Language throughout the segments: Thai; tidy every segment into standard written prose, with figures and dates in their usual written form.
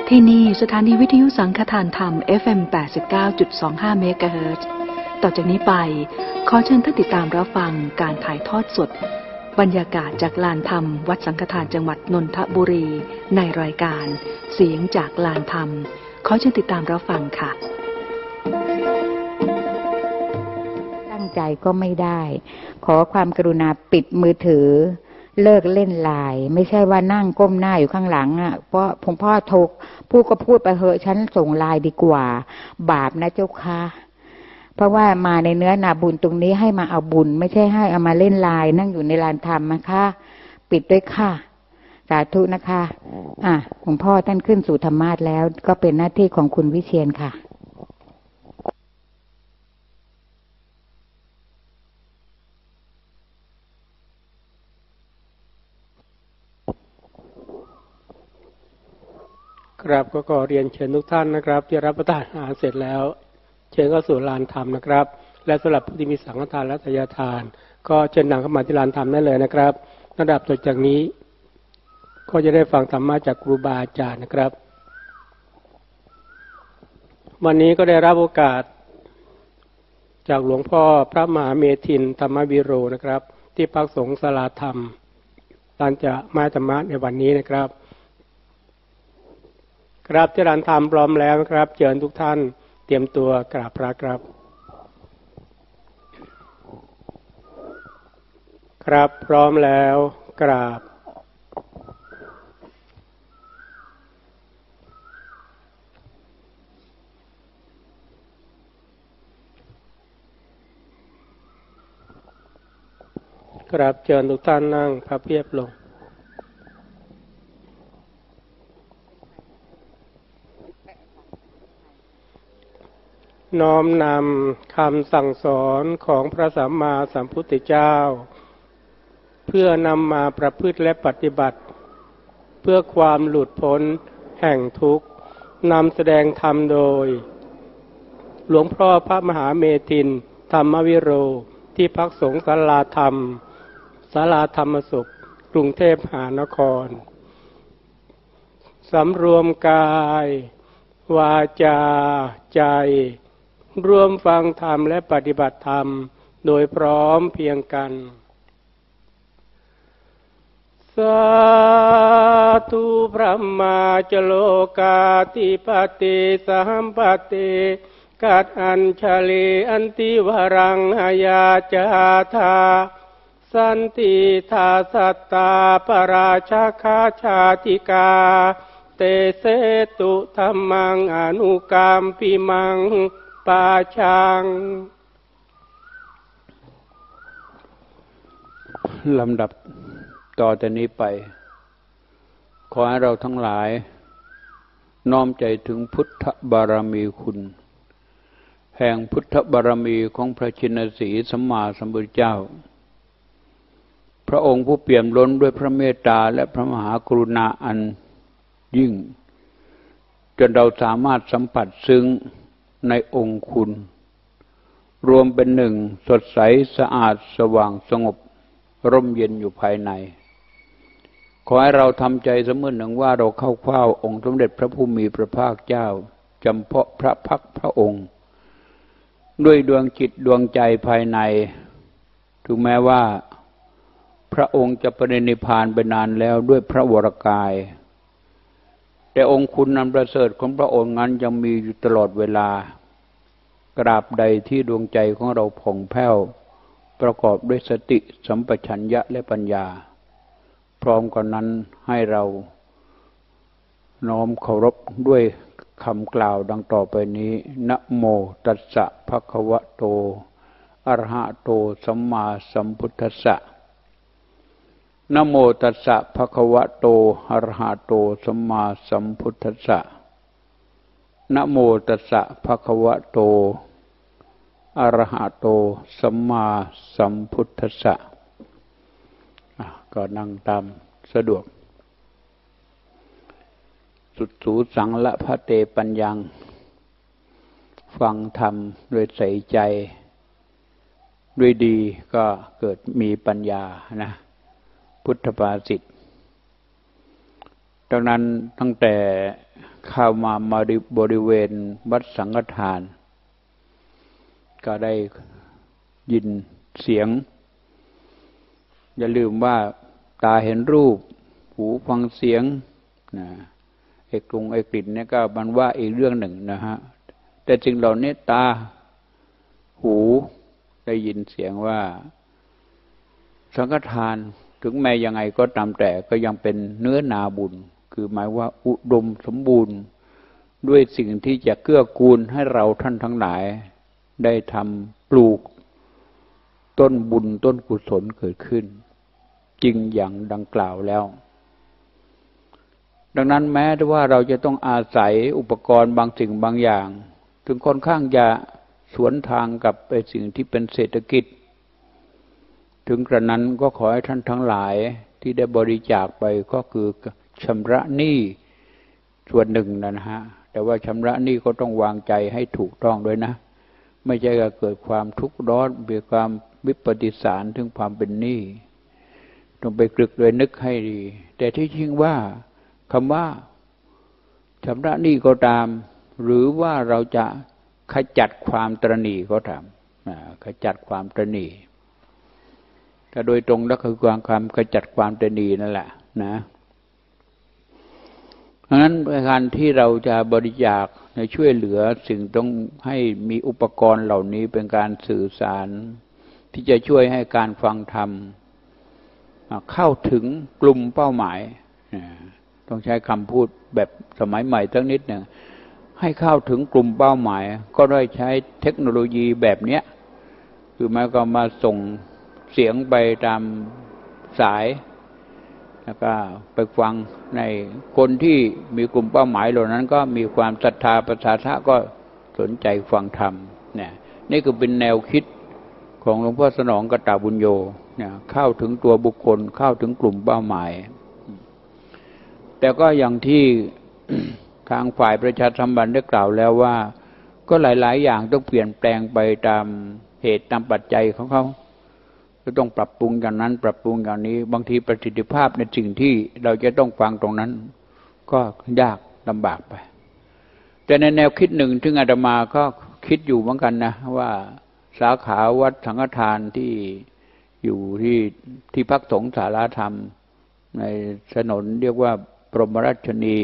ที่นี่สถานีวิทยุสังฆทานธรรม FM 89.25 เมกะเฮิรตซ์ ต่อจากนี้ไปขอเชิญท่านติดตามรับฟังการถ่ายทอดสดบรรยากาศจากลานธรรมวัดสังฆทานจังหวัดนนทบุรีในรายการเสียงจากลานธรรมขอเชิญติดตามรับฟังค่ะตั้งใจก็ไม่ได้ขอความกรุณาปิดมือถือเลิกเล่นไลน์ไม่ใช่ว่านั่งก้มหน้าอยู่ข้างหลังอ่ะเพราะผมพ่อโทรพูดก็พูดไปเหอะฉันส่งไลน์ดีกว่าบาปนะเจ้าค่ะเพราะว่ามาในเนื้อนาบุญตรงนี้ให้มาเอาบุญไม่ใช่ให้เอามาเล่นไลน์นั่งอยู่ในลานธรรมนะคะปิดด้วยค่ะสาธุนะคะหลวงพ่อท่านขึ้นสู่ธรรมาสน์แล้วก็เป็นหน้าที่ของคุณวิเชียรค่ะครับก็ขอเรียนเชิญทุกท่านนะครับที่รับประทานอาหารเสร็จแล้วเชิญเข้าสู่ลานธรรมนะครับและสำหรับผู้ที่มีสังฆทานและทายทานก็เชิญนั่งเข้ามาที่ลานธรรมได้เลยนะครับระดับต่อจากนี้ก็จะได้ฟังธรรมะจากครูบาอาจารย์นะครับวันนี้ก็ได้รับโอกาสจากหลวงพ่อพระมหาเมธินธรรมวิโรนะครับที่พักสงฆ์ศาลาธรรมท่านจะมาธรรมะในวันนี้นะครับครับที่ลานธรรมพร้อมแล้วนะครับเชิญทุกท่านเตรียมตัวกราบพระครับครับพร้อมแล้วกราบครับเชิญทุกท่านนั่งพับเพียบลงน้อมนำคำสั่งสอนของพระสัมมาสัมพุทธเจ้าเพื่อนำมาประพฤติและปฏิบัติเพื่อความหลุดพ้นแห่งทุกข์นำแสดงธรรมโดยหลวงพ่อพระมหาเมธินธรรมวิโรที่พักสงฆ์ศาลาธรรมศาลาธรรมสุขกรุงเทพมหานครสำรวมกายวาจาใจร่วมฟังธรรมและปฏิบัติธรรมโดยพร้อมเพียงกันสาธุพระมาจโลกาธิปติสัมปติกัดอัญชลีอันติวรังหายาจาธาสันติทาสัตตาปราชาคาชาติกาเตเสตุธัมมังอนุกามปิมังปาชังลำดับต่อจากนี้ไปขอให้เราทั้งหลายน้อมใจถึงพุทธบารมีคุณแห่งพุทธบารมีของพระชินสีสัมมาสัมพุทธเจ้าพระองค์ผู้เปี่ยมล้นด้วยพระเมตตาและพระมหากรุณาอันยิ่งจนเราสามารถสัมผัสซึ้งในองค์คุณรวมเป็นหนึ่งสดใสสะอาดสว่างสงบร่มเย็นอยู่ภายในขอให้เราทำใจเสมือนหนึ่งว่าเราเข้าเฝ้าองค์สมเด็จพระผู้มีพระภาคเจ้าจำเพาะพระพักพระองค์ด้วยดวงจิตดวงใจภายในถึงแม้ว่าพระองค์จะปรินิพพานไปนานแล้วด้วยพระวรกายแต่องค์คุณนันประเสริฐของพระองค์นั้นยังมีอยู่ตลอดเวลากราบใดที่ดวงใจของเราผ่องแผ้วประกอบด้วยสติสัมปชัญญะและปัญญาพร้อมกันนั้นให้เราน้อมเคารพด้วยคำกล่าวดังต่อไปนี้นะโมตัสสะภะคะวะโตอะระหะโตสัมมาสัมพุทธัสสะนะโมตัสสะภะคะวะโตอะระหะโตสัมมาสัมพุทธัสสะนะโมตัสสะภะคะวะโตอะระหะโตสัมมาสัมพุทธัสสะก็นั่งตามสะดวกสุดสูสังละพะเตปัญญังฟังธรรมโดยใส่ใจด้วยดีก็เกิดมีปัญญานะพุทธภาษิตดังนั้นตั้งแต่เข้ามาบริเวณวัดสังฆทานก็ได้ยินเสียงอย่าลืมว่าตาเห็นรูปหูฟังเสียงนะไอ้กรุงไอ้กลิ่นเนี่ยก็มันว่าอีกเรื่องหนึ่งนะฮะแต่สิ่งเหล่านี้ตาหูได้ยินเสียงว่าสังฆทานถึงแม้ยังไงก็ตามแต่ก็ยังเป็นเนื้อนาบุญคือหมายว่าอุดมสมบูรณ์ด้วยสิ่งที่จะเกื้อกูลให้เราท่านทั้งหลายได้ทำปลูกต้นบุญต้นกุศลเกิดขึ้นจริงอย่างดังกล่าวแล้วดังนั้นแม้ว่าเราจะต้องอาศัยอุปกรณ์บางสิ่งบางอย่างถึงค่อนข้างจะสวนทางกับสิ่งที่เป็นเศรษฐกิจถึงกระนั้นก็ขอให้ท่านทั้งหลายที่ได้บริจาคไปก็คือชำระหนี้ส่วนหนึ่งนะฮะแต่ว่าชำระหนี้ก็ต้องวางใจให้ถูกต้องด้วยนะไม่ใช่เกิดความทุกข์ร้อนเกิดความวิปฏิสารถึงความเป็นหนี้ต้องไปกรึกเลยนึกให้ดีแต่ที่จริงว่าคำว่าชำระหนี้ก็ตามหรือว่าเราจะขจัดความตระหนี่ก็ตามขจัดความตระหนี่แต่โดยตรงแล้วคือความขจัดความตระหนี่นั่นแหละนะเพราะฉะนั้นการที่เราจะบริจาคในช่วยเหลือสิ่งต้องให้มีอุปกรณ์เหล่านี้เป็นการสื่อสารที่จะช่วยให้การฟังธรรมเข้าถึงกลุ่มเป้าหมายต้องใช้คำพูดแบบสมัยใหม่สักนิดหนึ่งให้เข้าถึงกลุ่มเป้าหมายก็ได้ใช้เทคโนโลยีแบบนี้คือหมายความมาส่งเสียงไปตามสายแล้วก็ไปฟังในคนที่มีกลุ่มเป้าหมายเหล่านั้นก็มีความศรัทธาประสาทะก็สนใจฟังธรรมเนี่ยนี่คือเป็นแนวคิดของหลวงพ่อสนองกตบุญโญเนี่ยเข้าถึงตัวบุคคลเข้าถึงกลุ่มเป้าหมายแต่ก็อย่างที่ ทางฝ่ายประชาสัมพันธ์ได้กล่าวแล้วว่าก็หลายๆอย่างต้องเปลี่ยนแปลงไปตามเหตุตามปัจจัยของเขาก็ต้องปรับปรุงอย่างนั้นปรับปรุงอย่างนี้บางทีประสิทธิภาพในสิ่งที่เราจะต้องฟังตรงนั้นก็ยากลำบากไปแต่ในแนวคิดหนึ่งที่อาตมาก็คิดอยู่เหมือนกันนะว่าสาขาวัดสังฆทานที่อยู่ที่พักสงฆ์สาราธรรมในถนนเรียกว่าพรหมราชชนี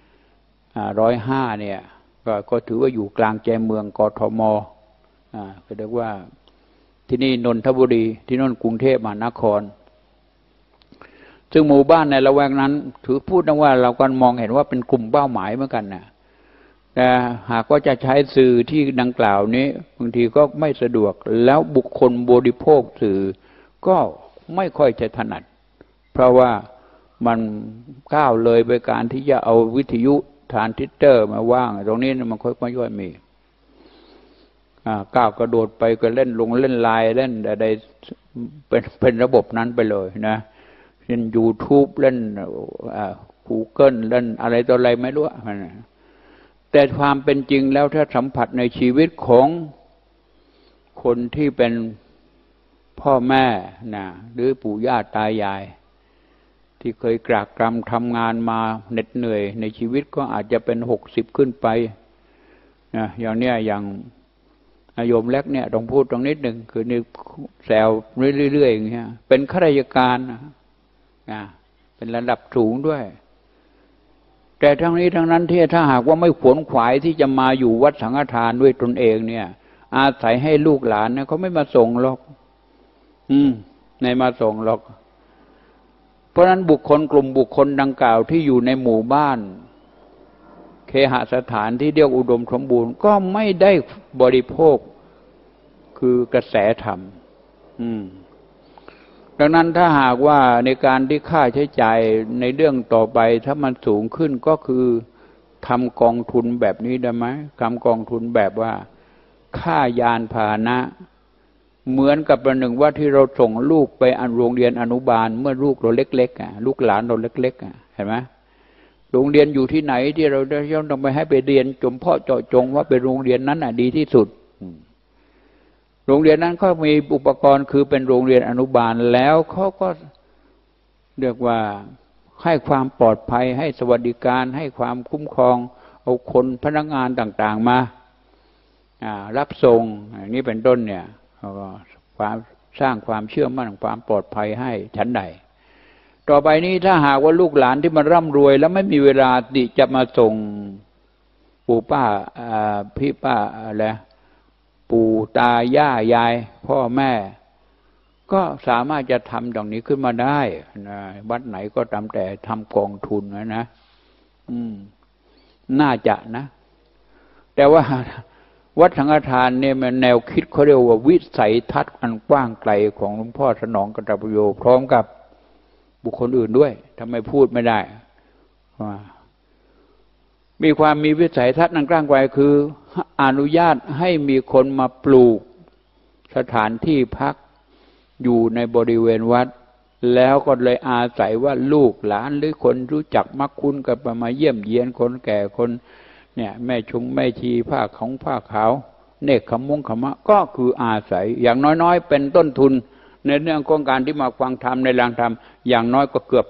105เนี่ยก็ถือว่าอยู่กลางใจเมืองกทมก็เรียกว่าที่นี่นนทบุรีที่นั่นกรุงเทพมหานครซึ่งหมู่บ้านในละแวกนั้นถือพูดนะว่าเราก็มองเห็นว่าเป็นกลุ่มเป้าหมายเหมือนกันนะแต่หากว่าจะใช้สื่อที่ดังกล่าวนี้บางทีก็ไม่สะดวกแล้วบุคคลบริโภคสื่อก็ไม่ค่อยจะถนัดเพราะว่ามันก้าวเลยไปการที่จะเอาวิทยุทรานซิสเตอร์มาว่างตรงนี้มันค่อยๆมีก้าวกระโดดไปก็เล่นลงเล่นไลน์เล่นอะไรเป็นระบบนั้นไปเลยนะเล่น YouTube เล่นGoogle เล่นอะไรต่ออะไรไม่รู้แต่ความเป็นจริงแล้วถ้าสัมผัสในชีวิตของคนที่เป็นพ่อแม่นะหรือปู่ย่าตายายที่เคยกรากกรำทำงานมาเหน็ดเหนื่อยในชีวิตก็อาจจะเป็น60ขึ้นไปนะอย่างเนี้ยอย่างโยมเล็กเนี่ยต้องพูดตรงนิดหนึ่งคือนี่แซวเรื่อยๆอย่างเงี้ยเป็นข้าราชการนะเป็นระดับสูงด้วยแต่ทั้งนี้ทั้งนั้นที่ถ้าหากว่าไม่ขวนขวายที่จะมาอยู่วัดสังฆทานด้วยตนเองเนี่ยอาศัยให้ลูกหลานเนี่ยเขาไม่มาส่งหรอกในมาส่งหรอกเพราะฉะนั้นบุคคลกลุ่มบุคคลดังกล่าวที่อยู่ในหมู่บ้านเคหสถานที่เรียกอุดมสมบูรณ์ก็ไม่ได้บริโภคคือกระแสธรรมดังนั้นถ้าหากว่าในการที่ค่าใช้จ่ายในเรื่องต่อไปถ้ามันสูงขึ้นก็คือทำกองทุนแบบนี้ได้ไหมทำกองทุนแบบว่าค่ายานพาหนะเหมือนกับประหนึ่งว่าที่เราส่งลูกไปโรงเรียนอนุบาลเมื่อลูกเราเล็กๆลูกหลานเราเล็กๆเห็นไหมโรงเรียนอยู่ที่ไหนที่เราได้ต้องไปให้ไปเรียนจมเพาะเจาะจงว่าเป็นโรงเรียนนั้นดีที่สุดโรงเรียนนั้นเขามีอุปกรณ์คือเป็นโรงเรียนอนุบาลแล้วเขาก็เรียกว่าให้ความปลอดภัยให้สวัสดิการให้ความคุ้มครองเอาคนพนักงานต่างๆมารับส่งอย่างนี้เป็นต้นเนี่ยความสร้างความเชื่อมั่นความปลอดภัยให้ชั้นใดต่อไปนี้ถ้าหากว่าลูกหลานที่มันร่ำรวยแล้วไม่มีเวลาที่จะมาส่งปู่ป้าพี่ป้าอะไรปู่ตาย่ายายพ่อแม่ก็สามารถจะทำอย่างนี้ขึ้นมาได้นะวัดไหนก็ตามแต่ทำกองทุนนะน่าจะนะแต่ว่าวัดสังฆทานเนี่ยมันแนวคิดเขาเรียกว่าวิสัยทัศน์อันกว้างไกลของหลวงพ่อสนองกตปัญโยพร้อมกับบุคคลอื่นด้วยทำไมพูดไม่ได้มีความมีวิสัยทัศน์อันกว้างไกลคืออนุญาตให้มีคนมาปลูกสถานที่พักอยู่ในบริเวณวัดแล้วก็เลยอาศัยว่าลูกหลานหรือคนรู้จักมักคุ้นกันมาเยี่ยมเยียนคนแก่คนเนี่ยแม่ชงแม่ชีผ้าของผ้าขาวเนกขมุงขมะก็คืออาศัยอย่างน้อยๆเป็นต้นทุนในเรื่องของการที่มาฟังธรรมในลานธรรมอย่างน้อยก็เกือบ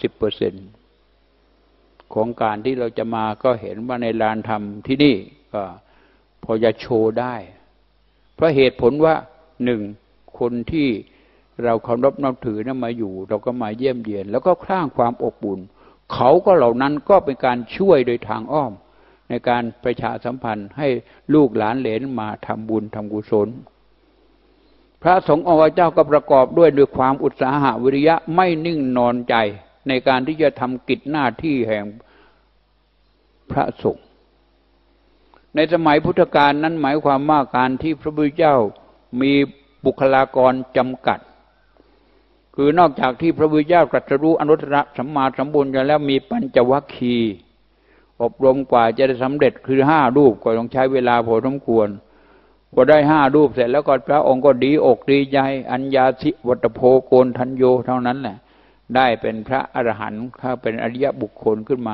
30% ของการที่เราจะมาก็เห็นว่าในลานธรรมที่นี่ก็พอจะโชว์ได้เพราะเหตุผลว่าหนึ่งคนที่เราเคารพนับถือนั้นมาอยู่เราก็มาเยี่ยมเยียนแล้วก็สร้างความอบอุ่นเขาก็เหล่านั้นก็เป็นการช่วยโดยทางอ้อมในการประชาสัมพันธ์ให้ลูกหลานเหลนมาทำบุญทำกุศลพระสงฆ์องค์เจ้าก็ประกอบด้วยความอุตสาหะวิริยะไม่นิ่งนอนใจในการที่จะทำกิจหน้าที่แห่งพระสงฆ์ในสมัยพุทธกาลนั้นหมายความว่าการที่พระพุทธเจ้ามีบุคลากรจำกัดคือนอกจากที่พระพุทธเจ้าตรัสรู้อนุตตรสัมมาสัมพุทธเจ้าแล้วมีปัญจวัคคีย์อบรมกว่าจะได้สำเร็จคือ5 รูปก็ต้องใช้เวลาพอสมควรพอได้5 รูปเสร็จแล้วก็พระองค์ก็ดีอกดีใจอัญญาสิวัตโพโกนทัญโยเท่านั้นแหละได้เป็นพระอรหันต์ถ้าเป็นอริยบุคคลขึ้นมา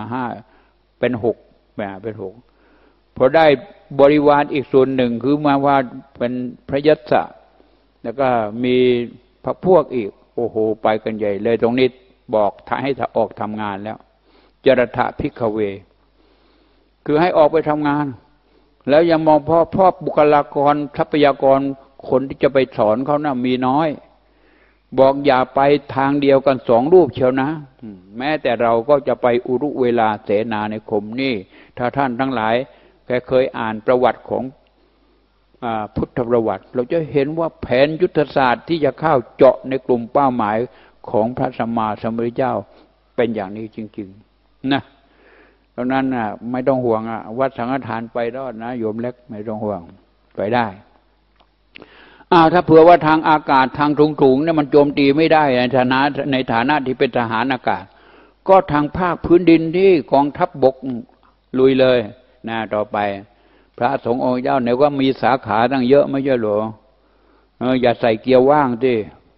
5เป็น6เป็น6พอได้บริวารอีกส่วนหนึ่งคือมาว่าเป็นพระยัสสะแล้วก็มีพรรคพวกอีกโอ้โหไปกันใหญ่เลยตรงนี้บอกให้ออกทำงานแล้วจรถะภิกขเวคือให้ออกไปทำงานแล้วยังมองพ่อบุคลากรทรัพยากรคนที่จะไปสอนเขานะมีน้อยบอกอย่าไปทางเดียวกัน2 รูปเชียวนะแม้แต่เราก็จะไปอุรุเวลาเสนาในคมนี่ถ้าท่านทั้งหลายเคยอ่านประวัติของพุทธประวัติเราจะเห็นว่าแผนยุทธศาสตร์ที่จะเข้าเจาะในกลุ่มเป้าหมายของพระสัมมาสัมพุทธเจ้าเป็นอย่างนี้จริงๆนะเพราะนั้นไม่ต้องห่วงวัดสังฆทานไปรอดนะโยมเล็กไม่ต้องห่วงไปได้ถ้าเผื่อว่าทางอากาศทางสูงๆเนี่ยมันโจมตีไม่ได้ในฐานะที่เป็นทหารอากาศก็ทางภาคพื้นดินที่กองทัพบกลุยเลยนะต่อไปพระสงฆ์องค์เจ้าเนี่ยว่ามีสาขาตั้งเยอะไม่ใช่หรออย่าใส่เกียร์ว่างดิ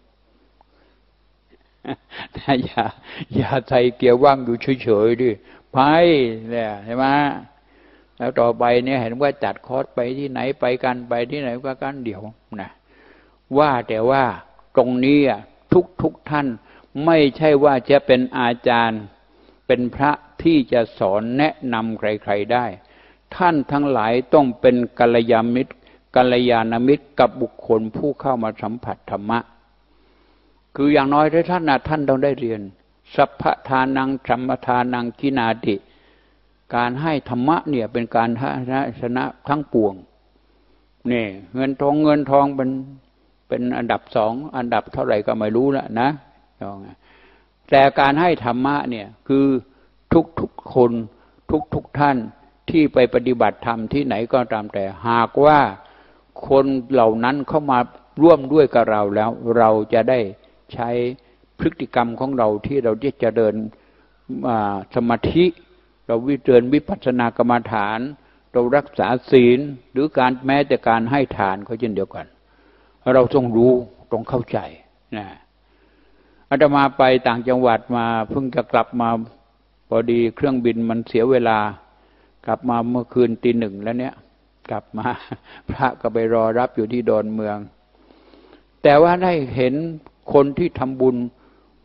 อย่าใส่เกียร์ว่างอยู่เฉยๆดิไปเนี่ยใช่ไหมแล้วต่อไปเนี่ยเห็นว่าจัดคอร์สไปที่ไหนไปกันไปที่ไหนก็กันเดี๋ยวนะว่าแต่ว่าตรงนี้ทุกท่านไม่ใช่ว่าจะเป็นอาจารย์เป็นพระที่จะสอนแนะนำใครๆได้ท่านทั้งหลายต้องเป็นกัลยาณมิตรกับบุคคลผู้เข้ามาสัมผัสธรรมะคืออย่างน้อยถ้าท่านต้องได้เรียนสัพพทานังธรรมทานังกินาติการให้ธรรมะเนี่ยเป็นการชนะทั้งปวงนี่เงินทองเป็นอันดับ2อันดับเท่าไหร่ก็ไม่รู้ละนะแต่การให้ธรรมะเนี่ยคือทุกคนทุกท่านที่ไปปฏิบัติธรรมที่ไหนก็ตามแต่หากว่าคนเหล่านั้นเข้ามาร่วมด้วยกับเราแล้วเราจะได้ใช้พฤติกรรมของเราที่เราจะเดินสมาธิเราเดินวิปัสสนากรรมฐานเรารักษาศีลหรือการแม้แต่การให้ทานก็เช่นเดียวกันเราต้องรู้ต้องเข้าใจนะอาตมาไปต่างจังหวัดมาเพิ่งจะกลับมาพอดีเครื่องบินมันเสียเวลากลับมาเมื่อคืนตี 1แล้วเนี่ยกลับมาพระก็ไปรอรับอยู่ที่ดอนเมืองแต่ว่าได้เห็นคนที่ทำบุญ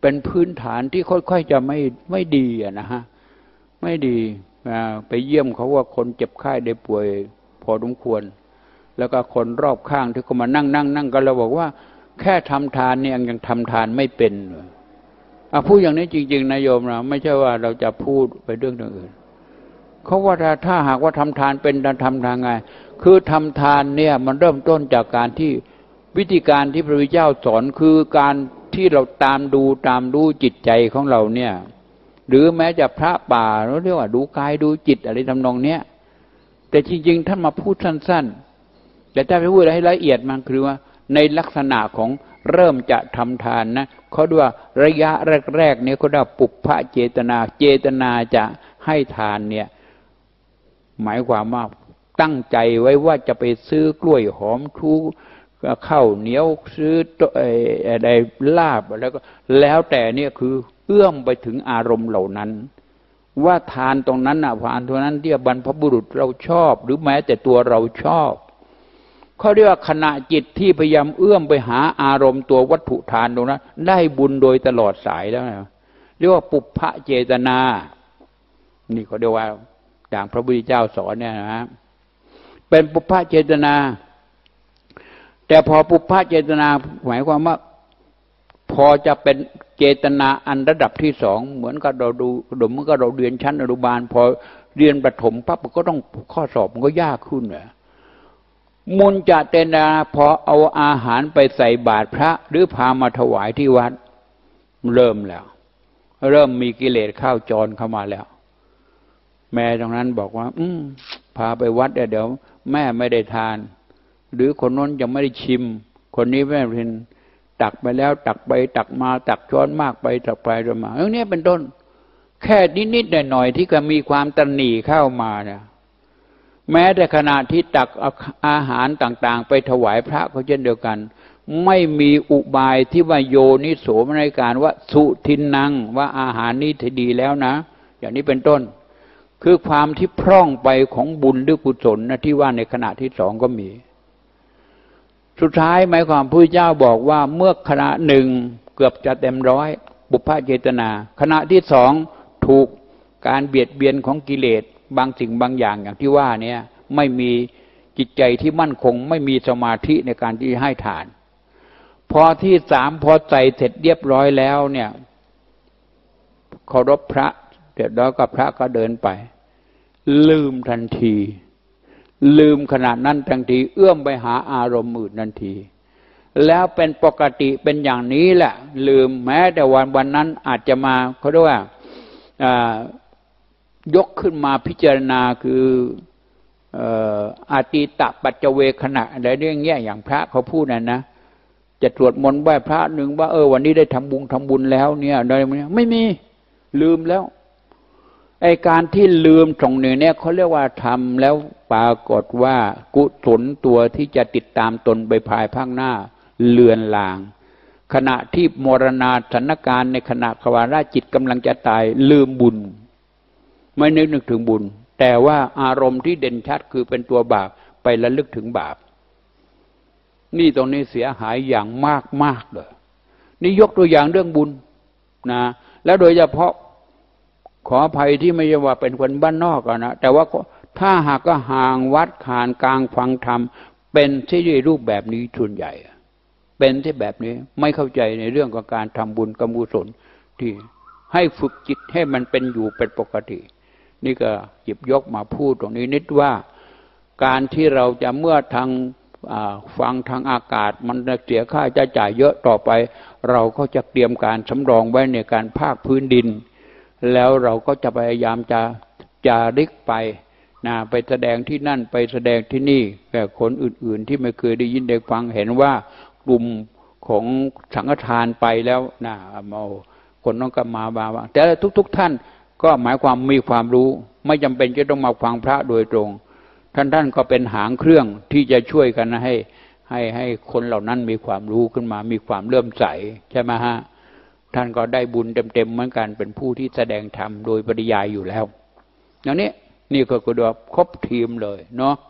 เป็นพื้นฐานที่ค่อยๆจะไม่ดีนะฮะไม่ดีไปเยี่ยมเขาว่าคนเจ็บไข้ได้ป่วยพอสมควรแล้วก็คนรอบข้างที่เขามานั่งกันเราบอกว่าแค่ทำทานเนี่ยยังทำทานไม่เป็นพูดอย่างนี้จริงๆนะโยมนะไม่ใช่ว่าเราจะพูดไปเรื่องอื่นเขาว่าถ้าหากว่าทำทานเป็นจะทำทางไงคือทำทานเนี่ยมันเริ่มต้นจากการที่วิธีการที่พระพุทธเจ้าสอนคือการที่เราตามดูจิตใจของเราเนี่ยหรือแม้จะพระป่าเราเรียกว่าดูกายดูจิตอะไรทำนองเนี้ยแต่จริงๆท่านมาพูดสั้นๆแต่ถ้าไปพูดให้ละเอียดมันคือว่าในลักษณะของเริ่มจะทำทานนะเขาด้วยระยะแรกๆเนี่ยเขาเรียกปุพพะเจตนาจะให้ทานเนี่ยหมายความว่าตั้งใจไว้ว่าจะไปซื้อกล้วยหอมชูข้าวเหนียวซื้ออะไรลาบแล้วแต่เนี่ยคือเอื้อมไปถึงอารมณ์เหล่านั้นว่าทานตรงนั้นทานตรงนั้นที่บรรพบุรุษเราชอบหรือแม้แต่ตัวเราชอบเขาเรียกว่าขณะจิตที่พยายามเอื้อมไปหาอารมณ์ตัววัตถุทานตรงนั้นได้บุญโดยตลอดสายแล้วนะเรียกว่าปุพพะเจตนานี่เขาเรียกว่าอย่างพระพุทธเจ้าสอนเนี่ยนะเป็นปุพพะเจตนาแต่พอปุพพะเจตนาหมายความว่าพอจะเป็นเจตนาอันระดับที่สองเหมือนกับเราดูเหมือนกับเราเรียนชั้นอนุบาลพอเรียนประถมปั๊บก็ต้องข้อสอบมันก็ยากขึ้นเลยมุนจะเจตนาพอเอาอาหารไปใส่บาตรพระหรือพามาถวายที่วัดเริ่มแล้วเริ่มมีกิเลสเข้าจรเข้ามาแล้วแม่ตรงนั้นบอกว่าพาไปวัดเดี๋ยวแม่ไม่ได้ทานหรือคนนั้นยังไม่ได้ชิมคนนี้แม่เห็นตักไปแล้วตักไปตักมาตักช้อนมากไปตักไปตักมาอย่างนี้เป็นต้นแค่นิดๆหน่อยๆที่ก็มีความตระหนี่เข้ามาเนี่ยแม้แต่ขณะที่ตักอาหารต่างๆไปถวายพระก็เช่นเดียวกันไม่มีอุบายที่ว่าโยนิโสมนสิการว่าสุทินนังว่าอาหารนี้ดีแล้วนะอย่างนี้เป็นต้นคือความที่พร่องไปของบุญหรือกุศลนะที่ว่าในขณะที่สองก็มีสุดท้ายหมายความพระพุทธเจ้าบอกว่าเมื่อขณะหนึ่งเกือบจะเต็มร้อยปุพพะเจตนาขณะที่สองถูกการเบียดเบียนของกิเลสบางสิ่งบางอย่างอย่างที่ว่าเนี่ยไม่มีจิตใจที่มั่นคงไม่มีสมาธิในการที่ให้ทานพอที่สามพอใจเสร็จเรียบร้อยแล้วเนี่ยเคารพพระเสร็จแล้วก็พระก็เดินไปลืมทันทีลืมขณะนั้นทันทีเอื้อมไปหาอารมณ์อื่นทันทีแล้วเป็นปกติเป็นอย่างนี้แหละลืมแม้แต่วันนั้นอาจจะมาเขาเรียกว่ายกขึ้นมาพิจารณาคืออาติตะปัจเจเวขณะอะไรเรื่องเงี้ยอย่างพระเขาพูดนะจะตรวจมนต์ไหว้พระหนึ่งว่าวันนี้ได้ทำบุญแล้วเนี่ยอะไรไม่มีลืมแล้วไอการที่ลืมตรงนี้เนี่ยเขาเรียกว่าทำแล้วปรากฏว่ากุศลตัวที่จะติดตามตนไปภายภาคหน้าเลือนลางขณะที่มรณาสถานการณ์ในขณะขวาราจิตกำลังจะตายลืมบุญไม่นึกถึงบุญแต่ว่าอารมณ์ที่เด่นชัดคือเป็นตัวบาปไประลึกถึงบาปนี่ตรงนี้เสียหายอย่างมากเลยนี่ยกตัวอย่างเรื่องบุญนะแล้วโดยเฉพาะขออภัยที่ไม่ใช่ว่าเป็นคนบ้านนอกนะแต่ว่าถ้าหากก็ห่างวัดห่างกลางฟังธรรมเป็นที่รูปแบบนี้ส่วนใหญ่เป็นที่แบบนี้ไม่เข้าใจในเรื่องของการทำบุญกรรมกุศลที่ให้ฝึกจิตให้มันเป็นอยู่เป็นปกตินี่ก็หยิบยกมาพูดตรงนี้นิดว่าการที่เราจะเมื่อทางฟังทางอากาศมันเสียค่าใช้จ่ายเยอะต่อไปเราก็จะเตรียมการสำรองไว้ในการภาคพื้นดินแล้วเราก็จะพยายามจะจาริกไปไปแสดงที่นั่นไปแสดงที่นี่แก่คนอื่นๆที่ไม่เคยได้ยินได้ฟังเห็นว่ากลุ่มของสังฆทานไปแล้วคนต้องกลับมาบ้างแต่ทุกท่านก็หมายความมีความรู้ไม่จำเป็นจะต้องมาฟังพระโดยตรงท่านก็เป็นหางเครื่องที่จะช่วยกันให้คนเหล่านั้นมีความรู้ขึ้นมามีความเลื่อมใสใช่ไหมฮะท่านก็ได้บุญเต็มๆเหมือนกันเป็นผู้ที่แสดงธรรมโดยปริยายอยู่แล้วอย่างนี้นี่ก็คือครบทีมเลยเนาะ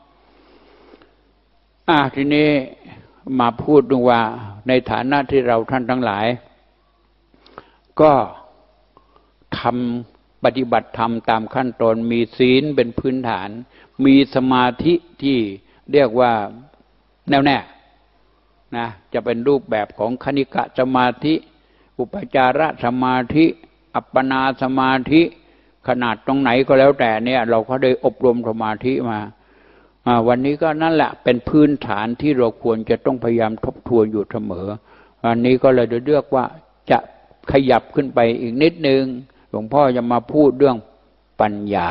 ทีนี้มาพูดดูว่าในฐานะที่เราท่านทั้งหลายก็ทำปฏิบัติธรรมตามขั้นตอนมีศีลเป็นพื้นฐานมีสมาธิที่เรียกว่าแน่วแน่นะจะเป็นรูปแบบของคณิกะสมาธิอุปจารสมาธิอัปปนาสมาธิขนาดตรงไหนก็แล้วแต่เนี่ยเราก็ได้อบรมสมาธิมาวันนี้ก็นั่นแหละเป็นพื้นฐานที่เราควรจะต้องพยายามทบทวนอยู่เสมอวันนี้ก็เลยเลือกว่าจะขยับขึ้นไปอีกนิดนึงหลวงพ่อจะมาพูดเรื่องปัญญา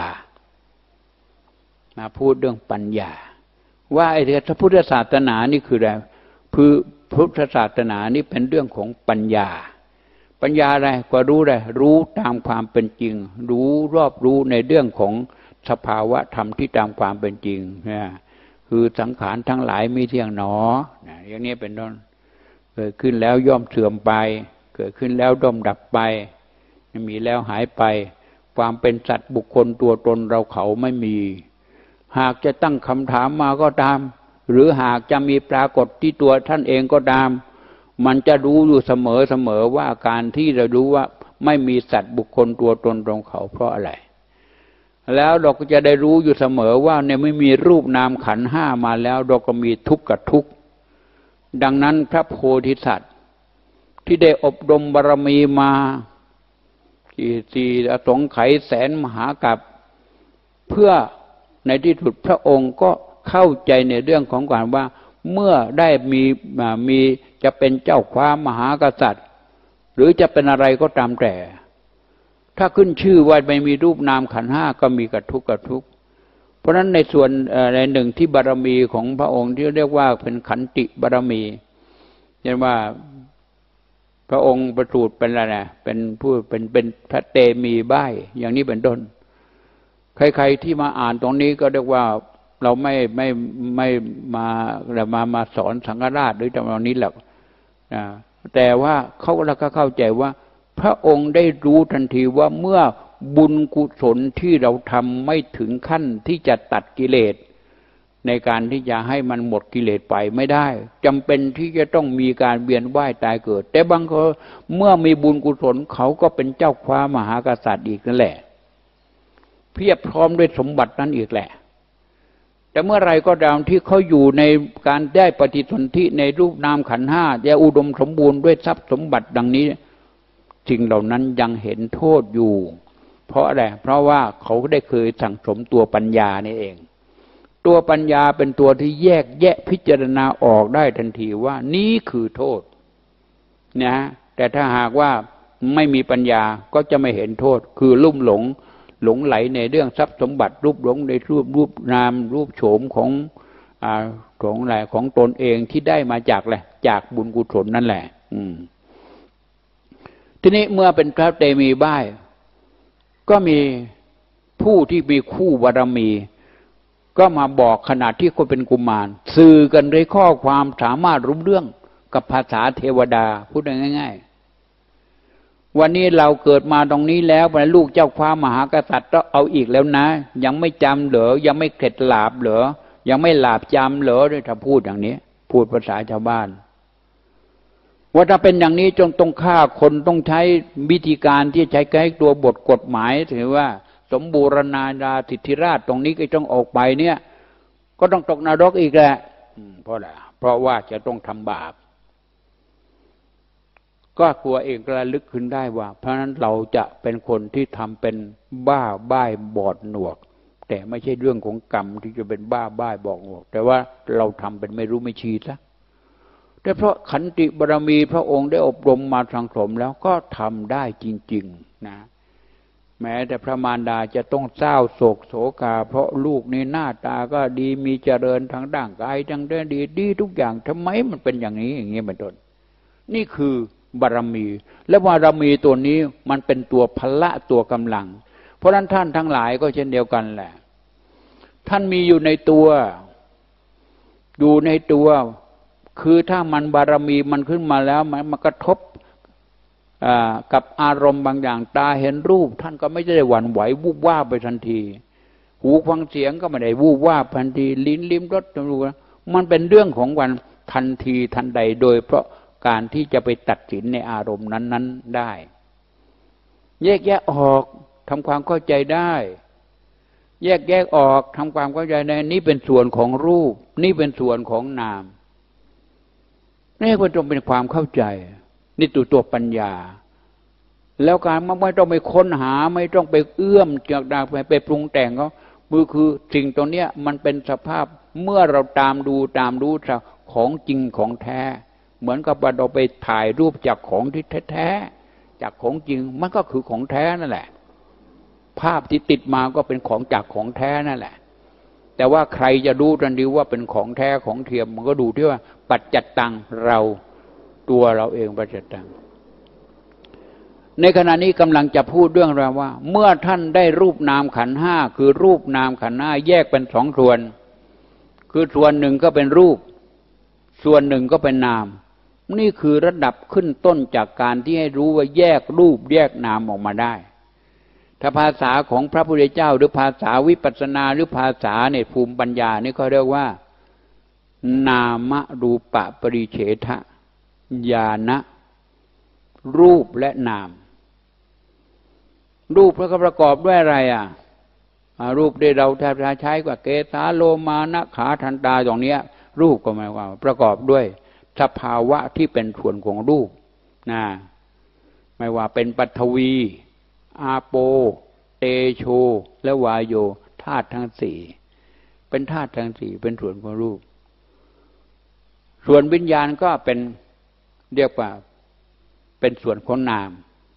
พูดเรื่องปัญญาว่าไอ้พระพุทธศาสนานี่คืออะไรคือพุทธศาสนานี่เป็นเรื่องของปัญญาปัญญาอะไรก็รู้อะไรรู้ตามความเป็นจริงรู้รอบรู้ในเรื่องของสภาวะธรรมที่ตามความเป็นจริงนะคือสังขารทั้งหลายไม่เที่ยงหนออย่างนี้เป็นต้นเกิดขึ้นแล้วย่อมเสื่อมไปเกิดขึ้นแล้วย่อมดับไปมีแล้วหายไปความเป็นสัตว์บุคคลตัวตนเราเขาไม่มีหากจะตั้งคำถามมาก็ตามหรือหากจะมีปรากฏที่ตัวท่านเองก็ตามมันจะรู้อยู่เสมอว่าการที่เรารู้ว่าไม่มีสัตว์บุคคลตัวตนเราเขาเพราะอะไรแล้วเราก็จะได้รู้อยู่เสมอว่าเนี่ยไม่มีรูปนามขันธ์ห้ามาแล้วเราก็มีทุกข์กับทุกข์ดังนั้นพระโพธิสัตว์ที่ได้อบรมบารมีมาที่อสงไขยแสนมหากัปเพื่อในที่สุดพระองค์ก็เข้าใจในเรื่องของการว่าเมื่อได้มีจะเป็นเจ้าฟ้ามหากษัตริย์หรือจะเป็นอะไรก็ตามแต่ถ้าขึ้นชื่อว่าไม่มีรูปนามขันธ์ห้าก็มีกับทุกข์เพราะฉะนั้นในส่วนในหนึ่งที่บารมีของพระองค์ที่เรียกว่าเป็นขันติบารมีเรียกว่าพระองค์ประสูติเป็นอะไรนะเป็นผู้เป็นพระเตมีบ้ายอย่างนี้เป็นต้นใครๆที่มาอ่านตรงนี้ก็เรียกว่าเราไม่มาสอนสังฆราชหรือจำนองนี้หรอกแต่ว่าเขาก็เข้าใจว่าพระองค์ได้รู้ทันทีว่าเมื่อบุญกุศลที่เราทำไม่ถึงขั้นที่จะตัดกิเลสในการที่จะให้มันหมดกิเลสไปไม่ได้จำเป็นที่จะต้องมีการเวียนว่ายตายเกิดแต่บางคนเมื่อมีบุญกุศลเขาก็เป็นเจ้าฟ้ามหากษัตริย์อีกนั่นแหละเพียบพร้อมด้วยสมบัตินั้นอีกแหละแต่เมื่อไรก็ตามที่เขาอยู่ในการได้ปฏิสนธิในรูปนามขันธ์ห้าจะอุดมสมบูรณ์ด้วยทรัพย์สมบัติดังนี้สิ่งเหล่านั้นยังเห็นโทษอยู่เพราะอะไรเพราะว่าเขาได้เคยสั่งสมตัวปัญญานี่เองตัวปัญญาเป็นตัวที่แยกแยะพิจารณาออกได้ทันทีว่านี้คือโทษนะแต่ถ้าหากว่าไม่มีปัญญาก็จะไม่เห็นโทษคือลุ่มหลงไหลในเรื่องทรัพย์สมบัติรูปหลงในรูปนามรูปโฉมของอะไรของตนเองที่ได้มาจากอะไรจากบุญกุศลนั่นแหละทีนี้เมื่อเป็นพระเตมีบ้ายก็มีผู้ที่มีคู่บารมีก็มาบอกขณะที่คนเป็นกุมารสื่อกันด้วยข้อความสามารถรู้เรื่องกับภาษาเทวดาพูดง่ายๆวันนี้เราเกิดมาตรงนี้แล้วเป็นลูกเจ้าฟ้ามหากษัตริย์ต้องเอาอีกแล้วนะยังไม่จำเหรอยังไม่เข็ดหลาบเหรอยังไม่หลาบจำเหรอด้วยถ้าพูดอย่างนี้พูดภาษาชาวบ้านว่าถ้าเป็นอย่างนี้จงต้องฆ่าคนต้องใช้วิธีการที่ใช้ให้ตัวบทกฎหมายถือว่าสมบูรณาญาสิทธิราชตรงนี้ก็ต้องออกไปเนี่ยก็ต้องตกนรกอีกแหละเพราะอะไรเพราะว่าจะต้องทำบาปก็กลัวเองระลึกขึ้นได้ว่าเพราะฉะนั้นเราจะเป็นคนที่ทำเป็นบ้าบ้ายบอดหนวกแต่ไม่ใช่เรื่องของกรรมที่จะเป็นบ้าบ้ายบอดหนวกแต่ว่าเราทำเป็นไม่รู้ไม่ชี้ซะแต่เพราะขันติบารมีพระองค์ได้อบรมมาสั่งสมแล้วก็ทำได้จริงๆนะแม้แต่พระมารดาจะต้องเศร้าโศกโศกาเพราะลูกนี่หน้าตาก็ดีมีเจริญทางร่างกายทางด้านดีทุกอย่างทำไมมันเป็นอย่างนี้อย่างนี้เป็นต้นนี่คือบารมีและบารมีตัวนี้มันเป็นตัวพละตัวกำลังเพราะฉะนั้นท่านทั้งหลายก็เช่นเดียวกันแหละท่านมีอยู่ในตัวคือถ้ามันบารมีมันขึ้นมาแล้วมันกระทบกับอารมณ์บางอย่างตาเห็นรูปท่านก็ไม่ได้หวั่นไหววูบวาบไปทันทีหูฟังเสียงก็ไม่ได้วูบวาบทันทีลิ้นลิ้มรสจมูกมันเป็นเรื่องของวันทันทีทันใดโดยเพราะการที่จะไปตัดสินในอารมณ์นั้นๆได้แยกออกทำความเข้าใจได้แยกออกทำความเข้าใจได้นี่เป็นส่วนของรูปนี่เป็นส่วนของนามนี่มันต้องเป็นความเข้าใจนี่ตัวปัญญาแล้วการไม่ต้องไปค้นหาไม่ต้องไปเอื้อมจากดาไปปรุงแต่งเขาคือสิ่งตรงเนี้ยมันเป็นสภาพเมื่อเราตามดูของจริงของแท้เหมือนกับว่าเราไปถ่ายรูปจากของที่แท้ๆจากของจริงมันก็คือของแท้นั่นแหละภาพที่ติดมาก็เป็นของจากของแท้นั่นแหละแต่ว่าใครจะรู้ทันทีว่าเป็นของแท้ของเทียมมันก็ดูที่ว่าปัจจัตตังเราตัวเราเองปัจจัตตังในขณะนี้กำลังจะพูดเรื่องราวว่าเมื่อท่านได้รูปนามขันธ์ห้าคือรูปนามขันธ์ห้าแยกเป็นสองส่วนคือส่วนหนึ่งก็เป็นรูปส่วนหนึ่งก็เป็นนามนี่คือระดับขึ้นต้นจากการที่ให้รู้ว่าแยกรูปแยกนามออกมาได้ถ้าภาษาของพระพุทธเจ้าหรือภาษาวิปัสสนาหรือภาษาในภูมิปัญญานี่เขาเรียกว่านามรูปะปริเฉทญาณรูปและนามรูปแล้วก็ประกอบด้วยอะไรรูปที่เราใช้กว่าเกสาโลมานะขาทันตาตรงนี้รูปก็หมายว่าประกอบด้วยสภาวะที่เป็นส่วนของรูปนะไม่ว่าเป็นปฐวีอาโปเตโชและวายโยธาตุทั้งสี่เป็นธาตุทั้งสี่เป็นส่วนของรูปส่วนวิญญาณก็เป็นเรียกว่าเป็นส่วนของนาม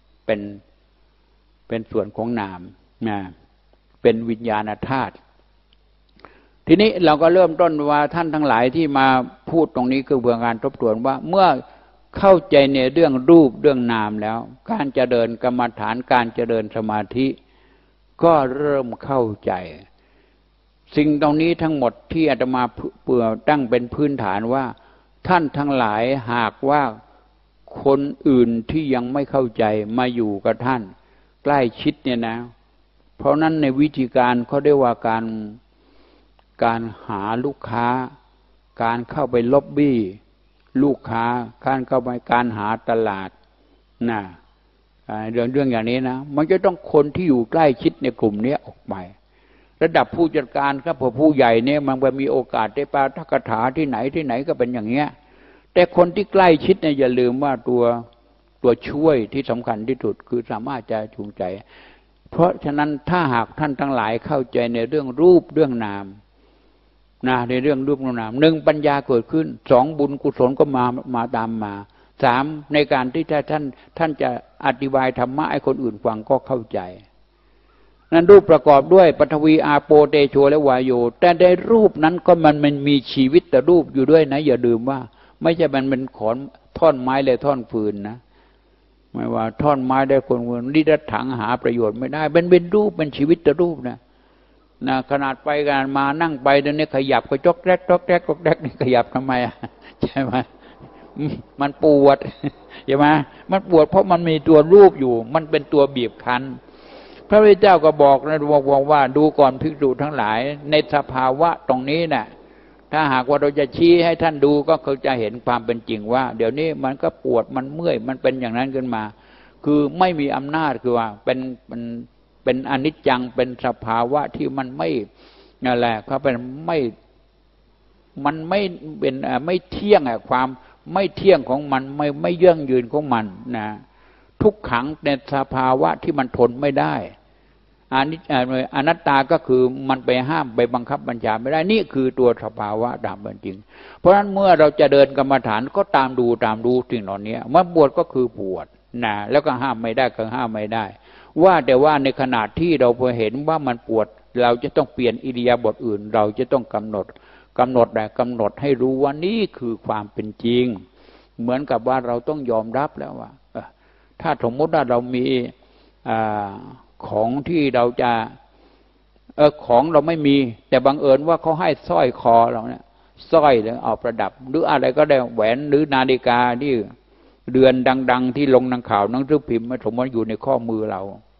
เป็นส่วนของนามนะเป็นวิญญาณธาตุทีนี้เราก็เริ่มต้นว่าท่านทั้งหลายที่มาพูดตรงนี้คือเพื่อการทบทวนว่าเมื่อเข้าใจในเรื่องรูปเรื่องนามแล้วการเจริญกรรมฐานการเจริญสมาธิก็เริ่มเข้าใจสิ่งตรงนี้ทั้งหมดที่อาตมาเพื่อตั้งเป็นพื้นฐานว่าท่านทั้งหลายหากว่าคนอื่นที่ยังไม่เข้าใจมาอยู่กับท่านใกล้ชิดเนี่ยนะเพราะนั้นในวิธีการเขาเรียกว่าการหาลูกค้าการเข้าไปล็อบบี้ลูกค้าการเข้าไปการหาตลาดนะเรื่องอย่างนี้นะมันจะต้องคนที่อยู่ใกล้ชิดในกลุ่มนี้ออกไประดับผู้จัดการครับผู้ใหญ่เนี่ยมันไปมีโอกาสได้ปาฐกถาที่ไหนก็เป็นอย่างเงี้ยแต่คนที่ใกล้ชิดเนี่ยอย่าลืมว่าตัวช่วยที่สำคัญที่สุดคือสามารถจะจูงใจเพราะฉะนั้นถ้าหากท่านทั้งหลายเข้าใจในเรื่องรูปเรื่องนามนะในเรื่องรูปนามหนึ่งปัญญาเกิดขึ้นสองบุญกุศลก็มาตามมาสามในการที่ท่านจะอธิบายธรรมะให้คนอื่นฟังก็เข้าใจนั้นรูปประกอบด้วยปฐวีอาโปเตโชและวายโยแต่ในรูปนั้นก็มันมีชีวิตแต่รูปอยู่ด้วยนะอย่าลืมว่าไม่ใช่มันเป็นขอนท่อนไม้เลยท่อนฟืนนะไม่ว่าท่อนไม้ได้คนนิรัตถังหาประโยชน์ไม่ได้เป็นรูปเป็นชีวิตแต่รูปนะขนาดไปกันมานั่งไปเดี๋ยวนี้ขยับก็จอกแรกนี่ขยับทำไมใช่ไหมมันปวดใช่ไหมมันปวดเพราะมันมีตัวรูปอยู่มันเป็นตัวบีบคั้นพระพุทธเจ้าก็บอกนะบอกว่าดูก่อนภิกษุทั้งหลายในสภาวะตรงนี้น่ะถ้าหากว่าเราจะชี้ให้ท่านดูก็เขาจะเห็นความเป็นจริงว่าเดี๋ยวนี้มันก็ปวดมันเมื่อยมันเป็นอย่างนั้นขึ้นมาคือไม่มีอำนาจคือว่าเป็นอนิจจังเป็นสภาวะที่มันไม่นั่นแหละเขาเป็นมันไม่เป็นไม่เที่ยงความไม่เที่ยงของมันไม่ยั่งยืนของมันนะทุกขังในสภาวะที่มันทนไม่ได้อนัตตาก็คือมันไปห้ามไปบังคับบัญชาไม่ได้นี่คือตัวสภาวะตามเป็นจริงเพราะฉะนั้นเมื่อเราจะเดินกรรมฐานก็ตามดูสิ่งเหล่านี้เมื่อปวดก็คือปวดนะแล้วก็ห้ามไม่ได้ก็ห้ามไม่ได้ว่าแต่ว่าในขณะที่เราพอเห็นว่ามันปวดเราจะต้องเปลี่ยนอิริยาบถอื่นเราจะต้องกำหนดให้รู้ว่านี่คือความเป็นจริงเหมือนกับว่าเราต้องยอมรับแล้วว่าถ้าสมมติว่าเรามีของที่เราจะของเราไม่มีแต่บังเอิญว่าเขาให้สร้อยคอเราเนี่ยสร้อยหรือเอาประดับหรืออะไรก็ได้แหวนหรือนาฬิกาที่เดือนดังๆที่ลงหนังข่าวหนังสือพิมพ์มาสมมติอยู่ในข้อมือเรา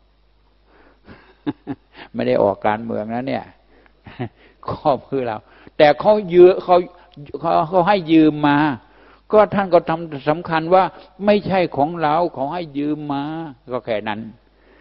ไม่ได้ออกการเมืองนะเนี่ยข้อมือเราแต่เขาให้ยืมมาก็ท่านก็ทำสำคัญว่าไม่ใช่ของเราเขาให้ยืมมาก็แค่นั้น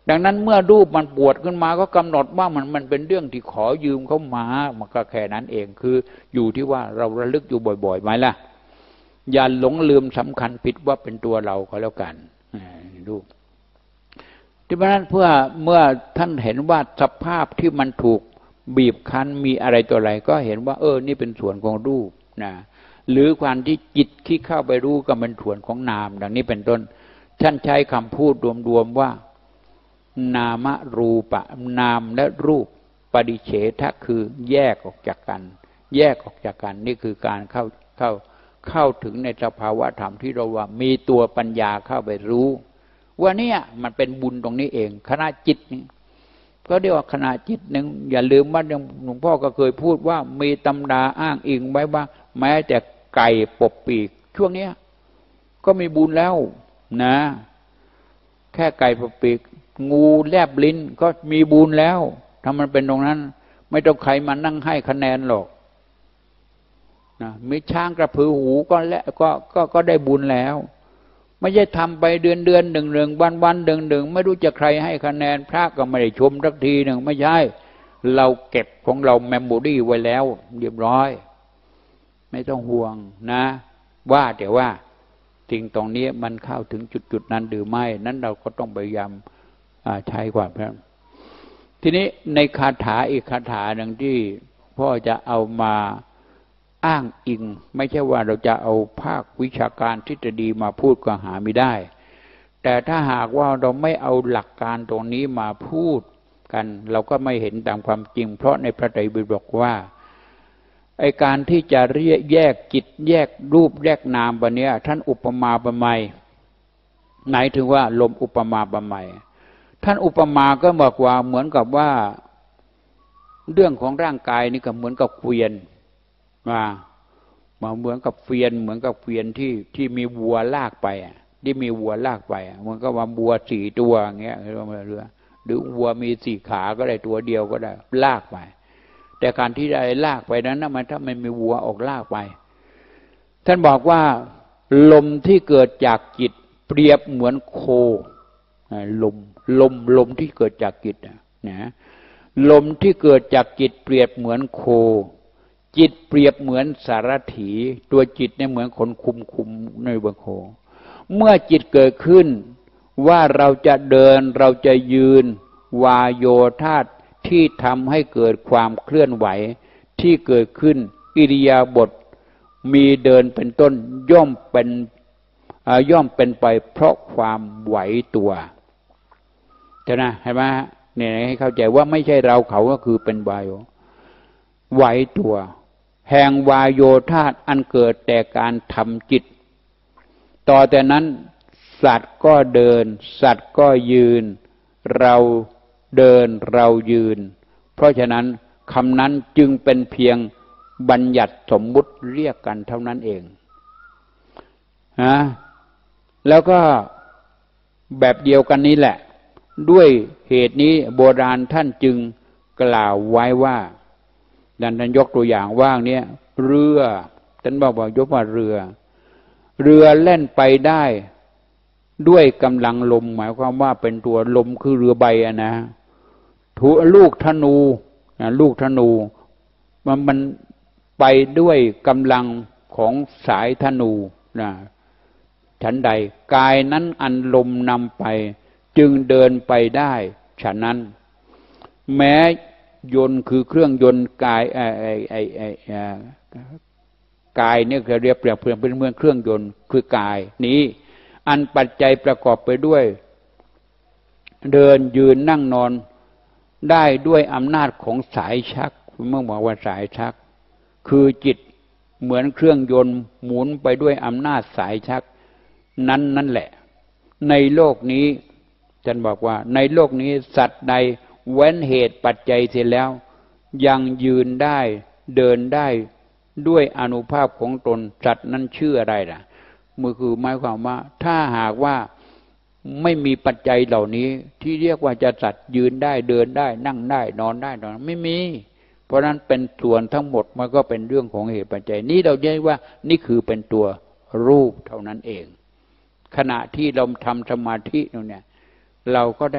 ดังนั้นเมื่อรูปมันปวดขึ้นมาก็กำหนดว่ามันเป็นเรื่องที่ขอยืมเข้ามามันก็แค่นั้นเองคืออยู่ที่ว่าเราระลึกอยู่บ่อยๆไหมล่ะอย่าหลงลืมสำคัญผิดว่าเป็นตัวเราก็แล้วกันรูปที่เพราะนั้นเมื่อท่านเห็นว่าสภาพที่มันถูกบีบคั้นมีอะไรตัวอะไรก็เห็นว่านี่เป็นส่วนของรูปนะหรือความที่จิตที่เข้าไปรู้ก็เป็นส่วนของนามดังนี้เป็นต้นท่านใช้คำพูดรวมๆว่านามรูปะนามและรูปปฏิเฉทะคือแยกออกจากกันแยกออกจากกันนี่คือการเข้าถึงในสภาวะธรรมที่เราว่ามีตัวปัญญาเข้าไปรู้ว่าเนี่ยมันเป็นบุญตรงนี้เองขณะจิตนี่ก็เรียกว่าขณะจิตหนึ่งอย่าลืมว่าหลวงพ่อก็เคยพูดว่ามีตำราอ้างอิงไว้ว่าแม้แต่ไก่ปบปีกช่วงนี้ก็มีบุญแล้วนะแค่ไก่ปบปีกงูแลบลิ้นก็มีบุญแล้วถ้ามันเป็นตรงนั้นไม่ต้องใครมานั่งให้คะแนนหรอกนะมีช้างกระพือหูก็ได้บุญแล้วไม่ใช่ทำไปเดือนหนึ่งวันหนึ่งไม่รู้จะใครให้คะแนนพระก็ไม่ได้ชมสักทีหนึ่งไม่ใช่เราเก็บของเราเมมโมรี่ไว้แล้วเรียบร้อยไม่ต้องห่วงนะว่าแต่ว่าสิ่งตรงนี้มันเข้าถึงจุดนั้นหรือไม่นั้นเราก็ต้องพยายามใช้ความเพียรทีนี้ในคาถาอีกคาถาหนึ่งที่พ่อจะเอามาอ้างอิงไม่ใช่ว่าเราจะเอาภาควิชาการทฤษฎีมาพูดก็หาไม่ได้แต่ถ้าหากว่าเราไม่เอาหลักการตรงนี้มาพูดกันเราก็ไม่เห็นตามความจริงเพราะในพระไตรปิฎกว่าไอ้การที่จะแยกจิตแยกรูปแยกนามแบบนี้ท่านอุปมาประไมยหมายถึงว่าลมอุปมาประไมยท่านอุปมาก็บอกว่าเหมือนกับว่าเรื่องของร่างกายนี่ก็เหมือนกับเกวียนมาเหมือนกับเกวียนที่มีวัวลากไปที่มีวัวลากไปเหมือนกับว่าวัว4 ตัวอย่างเงี้ยหรือวัวมี4 ขาก็ได้ตัวเดียวก็ได้ลากไปแต่การที่ได้ลากไปนั้นมันถ้ามันมีวัวออกลากไปท่านบอกว่าลมที่เกิดจากจิตเปรียบเหมือนโคลมที่เกิดจากจิตนะลมที่เกิดจากจิตเปรียบเหมือนโคจิตเปรียบเหมือนสารถีตัวจิตเนี่ยเหมือนคนคุมในบนโคเมื่อจิตเกิดขึ้นว่าเราจะเดินเราจะยืนวายโยธาตุที่ทำให้เกิดความเคลื่อนไหวที่เกิดขึ้นอิริยาบถมีเดินเป็นต้นย่อมเป็นไปเพราะความไหวตัวใช่ไหมเห็นไหมเนี่ยให้เข้าใจว่าไม่ใช่เราเขาก็คือเป็นวายโยไหวตัวแห่งวายโยธาตุอันเกิดแต่การทำจิตต่อแต่นั้นสัตว์ก็เดินสัตว์ก็ยืนเราเดินเรายืนเพราะฉะนั้นคำนั้นจึงเป็นเพียงบัญญัติสมมุติเรียกกันเท่านั้นเองแล้วก็แบบเดียวกันนี้แหละด้วยเหตุนี้โบราณท่านจึงกล่าวไว้ว่าท่านยกตัวอย่างว่างเนี่ยเรือท่านบอกยกว่าเรือเล่นไปได้ด้วยกำลังลมหมายความว่าเป็นตัวลมคือเรือใบนะลูกธนูมันไปด้วยกำลังของสายธนูนะฉันใดกายนั้นอันลมนำไปจึงเดินไปได้ฉะนั้นแม้ยนต์คือเครื่องยนต์กายกายเนี่ยเรียบเปรียบเป็นเหมือนเครื่องยนต์คือกายนี้อันปัจจัยประกอบไปด้วยเดินยืนนั่งนอนได้ด้วยอำนาจของสายชักเมื่อบอกว่าสายชักคือจิตเหมือนเครื่องยนต์หมุนไปด้วยอำนาจสายชักนั่นแหละในโลกนี้ท่านบอกว่าในโลกนี้สัตว์ใดเว้นเหตุปัจจัยเสร็จแล้วยังยืนได้เดินได้ด้วยอานุภาพของตนสัตว์นั้นชื่ออะไรล่ะมือคือหมายความว่าถ้าหากว่าไม่มีปัจจัยเหล่านี้ที่เรียกว่าจะสัตว์ยืนได้เดินได้นั่งได้นอนได้ไม่มีเพราะนั้นเป็นส่วนทั้งหมดมันก็เป็นเรื่องของเหตุปัจจัยนี้เราเรียกว่านี่คือเป็นตัวรูปเท่านั้นเองขณะที่เราทำสมาธิเนี่ยเราก็ได้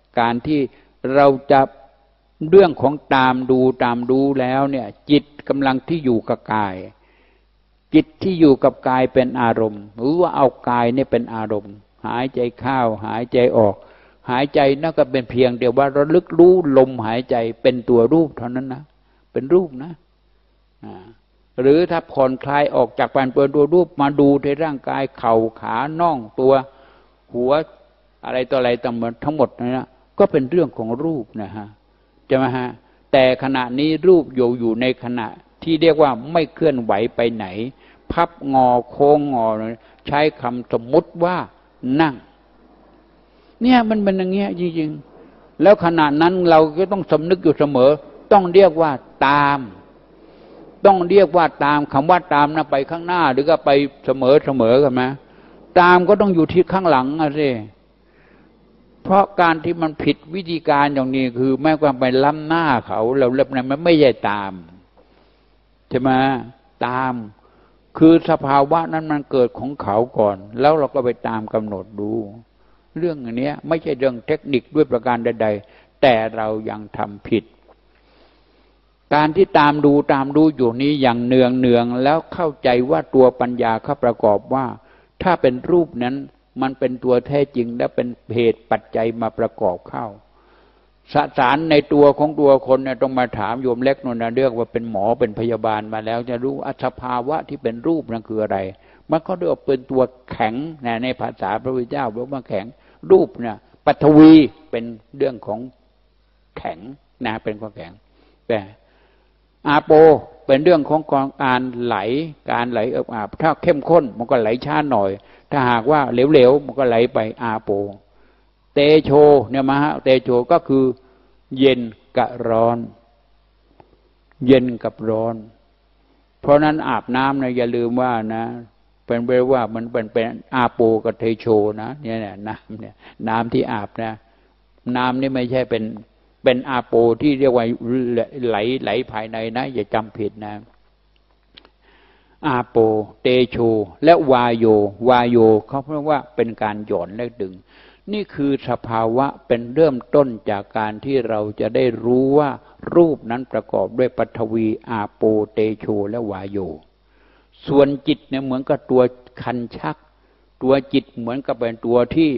การที่เราจะเรื่องของตามดูแล้วเนี่ยจิตกำลังที่อยู่กับกายจิตที่อยู่กับกายเป็นอารมณ์หรือว่าเอากายเนี่ยเป็นอารมณ์หายใจเข้าหายใจออกหายใจนั่นก็เป็นเพียงเดียวว่าระลึกรู้ลมหายใจเป็นตัวรูปเท่านั้นนะเป็นรูปนะหรือถ้าผ่อนคลายออกจากการเป็นตัวรูปมาดูในร่างกายเข่าขาน่องตัวหัวอะไรต่ออะไรทั้งหมดนะก็เป็นเรื่องของรูปนะฮะใช่ไหมฮะแต่ขณะนี้รูปอยู่ในขณะที่เรียกว่าไม่เคลื่อนไหวไปไหนพับงอโค้งงอใช้คำสมมุติว่านั่งเนี่ยมันเป็นอย่างเงี้ยจริงๆแล้วขณะนั้นเราก็ต้องสำนึกอยู่เสมอต้องเรียกว่าตามต้องเรียกว่าตามคำว่าตามนะไปข้างหน้าหรือก็ไปเสมอกันไหมตามก็ต้องอยู่ที่ข้างหลังอะสิเพราะการที่มันผิดวิธีการอย่างนี้คือแม้ว่าไปล้ำหน้าเขาเราเล็บนั้นมันไม่ใช่ตามใช่ไหมตามคือสภาวะนั้นมันเกิดของเขาก่อนแล้วเราก็ไปตามกำหนดดูเรื่องอันนี้ไม่ใช่เรื่องเทคนิคด้วยประการใดๆแต่เรายังทำผิดการที่ตามดูอยู่นี้อย่างเนืองแล้วเข้าใจว่าตัวปัญญาเขาประกอบว่าถ้าเป็นรูปนั้นมันเป็นตัวแท้จริงและเป็นเหตุปัจจัยมาประกอบเข้าสสารในตัวของตัวคนเนี่ยต้องมาถามโยมเล็กนนท์เรื่องว่าเป็นหมอเป็นพยาบาลมาแล้วจะรู้สภาวะที่เป็นรูปนั่นคืออะไรมันก็เรียกว่าเป็นตัวแข็งในภาษาพระพุทธเจ้าบอกว่าแข็งรูปเนี่ยปฐวีเป็นเรื่องของแข็งนะเป็นของแข็งแต่อาโปเป็นเรื่องของการไหลอาบถ้าเข้มข้นมันก็ไหลช้าหน่อยถ้าหากว่าเหลวๆมันก็ไหลไปอาโปเตโชเนี่ยมหาเตโชก็คือเย็นกับร้อนเย็นกับร้อนเพราะนั้นอาบน้ำเนี่ยอย่าลืมว่านะเป็นไปว่ามันเป็นอาโปกับเทโชนะเนี่ยน้ำที่อาบนะน้ำนี่ไม่ใช่เป็นอาโปที่เรียกว่าไหลภายในนะอย่าจำผิดนะอาโปเตโชและวาโยเขาเพราะว่าเป็นการหย่อนและดึงนี่คือสภาวะเป็นเริ่มต้นจากการที่เราจะได้รู้ว่ารูปนั้นประกอบด้วยปฐวีอาโปเตโชและวาโยส่วนจิตเนี่ยเหมือนกับตัวคันชักตัวจิตเหมือนกับเป็นตัวที่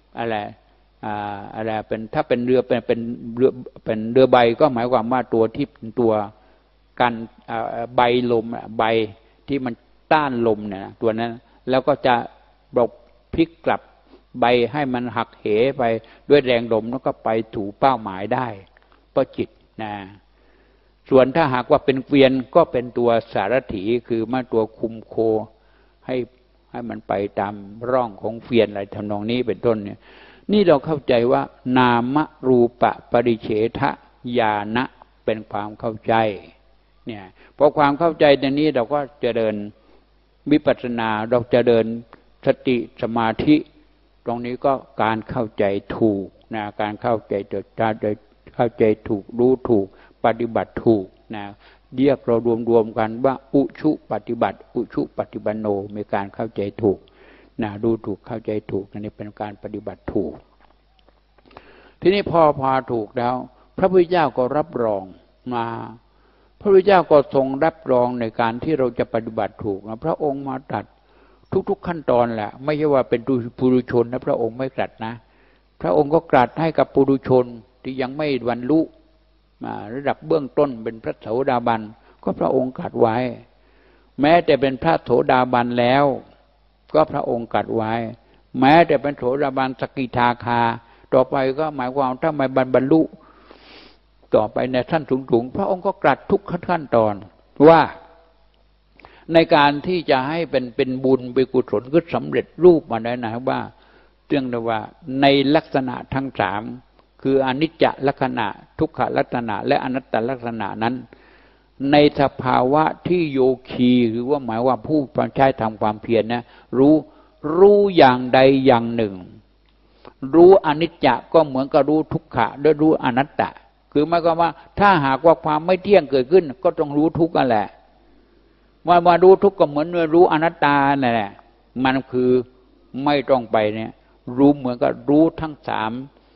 อะไรเป็นถ้าเป็นเรือเป็นเรือใบก็หมายความว่าตัวที่เป็นตัวกันใบลมใบที่มันต้านลมเนี่ยตัวนั้นแล้วก็จะบกพลิกกลับใบให้มันหักเหไปด้วยแรงลมแล้วก็ไปถูเป้าหมายได้เพราะจิตนะส่วนถ้าหากว่าเป็นเกวียนก็เป็นตัวสารถีคือมาตัวคุมโคให้มันไปตามร่องของเกวียนอะไรทำนองนี้เป็นต้นเนี่ยนี่เราเข้าใจว่านามรูปะปริเฉทญาณะเป็นความเข้าใจเนี่ยพอความเข้าใจในนี้เราก็จะเดินวิปัสสนาเราจะเดินสติสมาธิตรงนี้ก็การเข้าใจถูกนะการเข้าใจถูกรู้ถูกปฏิบัติถูกนะเรียกเรารวมกันว่าอุชุปฏิบัติอุชุปฏิบันโนมีการเข้าใจถูกนะดูถูกเข้าใจถูกนี่เป็นการปฏิบัติถูกทีนี้พอถูกแล้วพระพุทธเจ้าก็รับรองมาพระพุทธเจ้าก็ทรงรับรองในการที่เราจะปฏิบัติถูกนะพระองค์มาตรัสทุกขั้นตอนแหละไม่ใช่ว่าเป็นปุถุชนนะพระองค์ไม่ตรัสนะพระองค์ก็ตรัสให้กับปุถุชนที่ยังไม่บรรลุระดับเบื้องต้นเป็นพระโสดาบันก็พระองค์ตรัสไว้แม้แต่เป็นพระโสดาบันแล้วก็พระองค์ตรัสไว้แม้แต่เป็นโสดาบันสกิทาคาต่อไปก็หมายความถ้าไม่บรรลุต่อไปในขั้นสูงพระองค์ก็ตรัสทุกขั้นตอนว่าในการที่จะให้เป็นบุญเป็นกุศลก็สำเร็จรูปมาได้นะว่าเรื่องว่าในลักษณะทั้งสามคืออนิจจลักษณะทุกขลักษณะและอนัตตลักษณะนั้นในสภาวะที่โยคีหรือว่าหมายว่าผู้ใช้ทำความเพียรนะรู้อย่างใดอย่างหนึ่งรู้อนิจจก็เหมือนกับรู้ทุกขะและรู้อนัตตะคือหมายความว่าถ้าหากว่าความไม่เที่ยงเกิดขึ้นก็ต้องรู้ทุกข์นั่นแหละมารู้ทุกข์ก็เหมือนรู้อนัตตานั่นแหละมันคือไม่ต้องไปเนี่ยรู้เหมือนกับรู้ทั้งสาม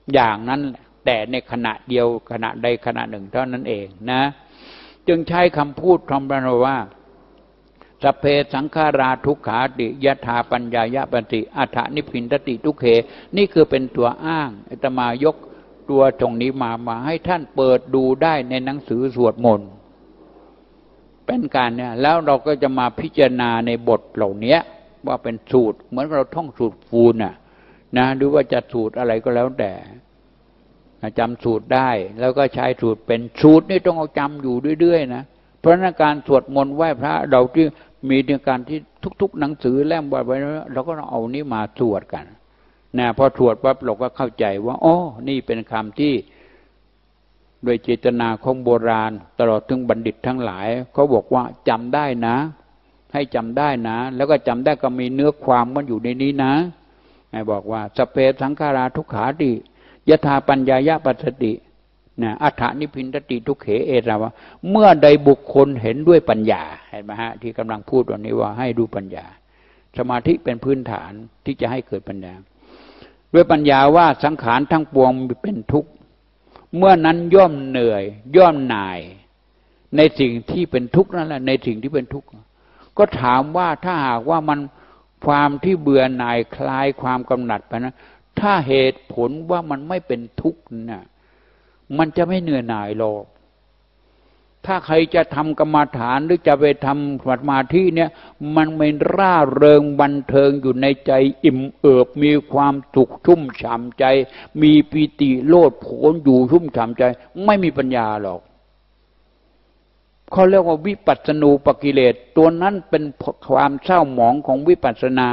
อย่างนั้นแต่ในขณะเดียวขณะใดขณะหนึ่งเท่านั้นเองนะจึงใช้คำพูดคำพรรณว่าสัพเพสังขาราทุกขาติยถาปัญญายปฏิอัฏฐนิพพินทติทุกเขนี่คือเป็นตัวอ้างอาตมายกตัวตรงนี้มาให้ท่านเปิดดูได้ในหนังสือสวดมนต์เป็นการเนี่ยแล้วเราก็จะมาพิจารณาในบทเหล่านี้ว่าเป็นสูตรเหมือนเราท่องสูตรฟูนนะหรือว่าจะสูตรอะไรก็แล้วแต่จำสูตรได้แล้วก็ใช้สูตรเป็นสูตรนี่ต้องเอาจำอยู่เรื่อยๆนะเพราะนั้นการสวดมนต์ไหว้พระเราที่มีในการที่ทุกๆหนังสือแล่มไว้เราก็เอานี้มาสวดกันนะพอสวดปั๊บเราก็เข้าใจว่าอ๋อนี่เป็นคำที่โดยเจตนาของโบราณตลอดถึงบัณฑิตทั้งหลายเขาบอกว่าจำได้นะให้จำได้นะแล้วก็จำได้ก็มีเนื้อความมันอยู่ในนี้นะบอกว่าสัพเพสังขาราทุกขาติยถาปัญญายปัสสตินะอัฏฐนิพพินทติทุกเขเอราวะเมื่อใดบุคคลเห็นด้วยปัญญาเห็นไหมฮะที่กำลังพูดวันนี้ว่าให้ดูปัญญาสมาธิเป็นพื้นฐานที่จะให้เกิดปัญญาด้วยปัญญาว่าสังขารทั้งปวงเป็นทุกข์เมื่อนั้นย่อมเหนื่อยย่อมหน่ายในสิ่งที่เป็นทุกข์นั่นแหละในสิ่งที่เป็นทุกข์ก็ถามว่าถ้าหากว่ามันความที่เบื่อหน่ายคลายความกำหนัดไปนะถ้าเหตุผลว่ามันไม่เป็นทุกข์น่ะมันจะไม่เหนื่อยหน่ายหรอกถ้าใครจะทำกรรมฐานหรือจะไปทำสมาธิเนี่ยมันไม่ร่าเริงบันเทิงอยู่ในใจอิ่มเอิบมีความสุขชุ่มฉ่ำใจมีปิติโลดโผนอยู่ชุ่มฉ่ำใจไม่มีปัญญาหรอกเขาเรียกว่าวิปัสสนูปกิเลสตัวนั้นเป็นความเศร้าหมองของวิปัสสนา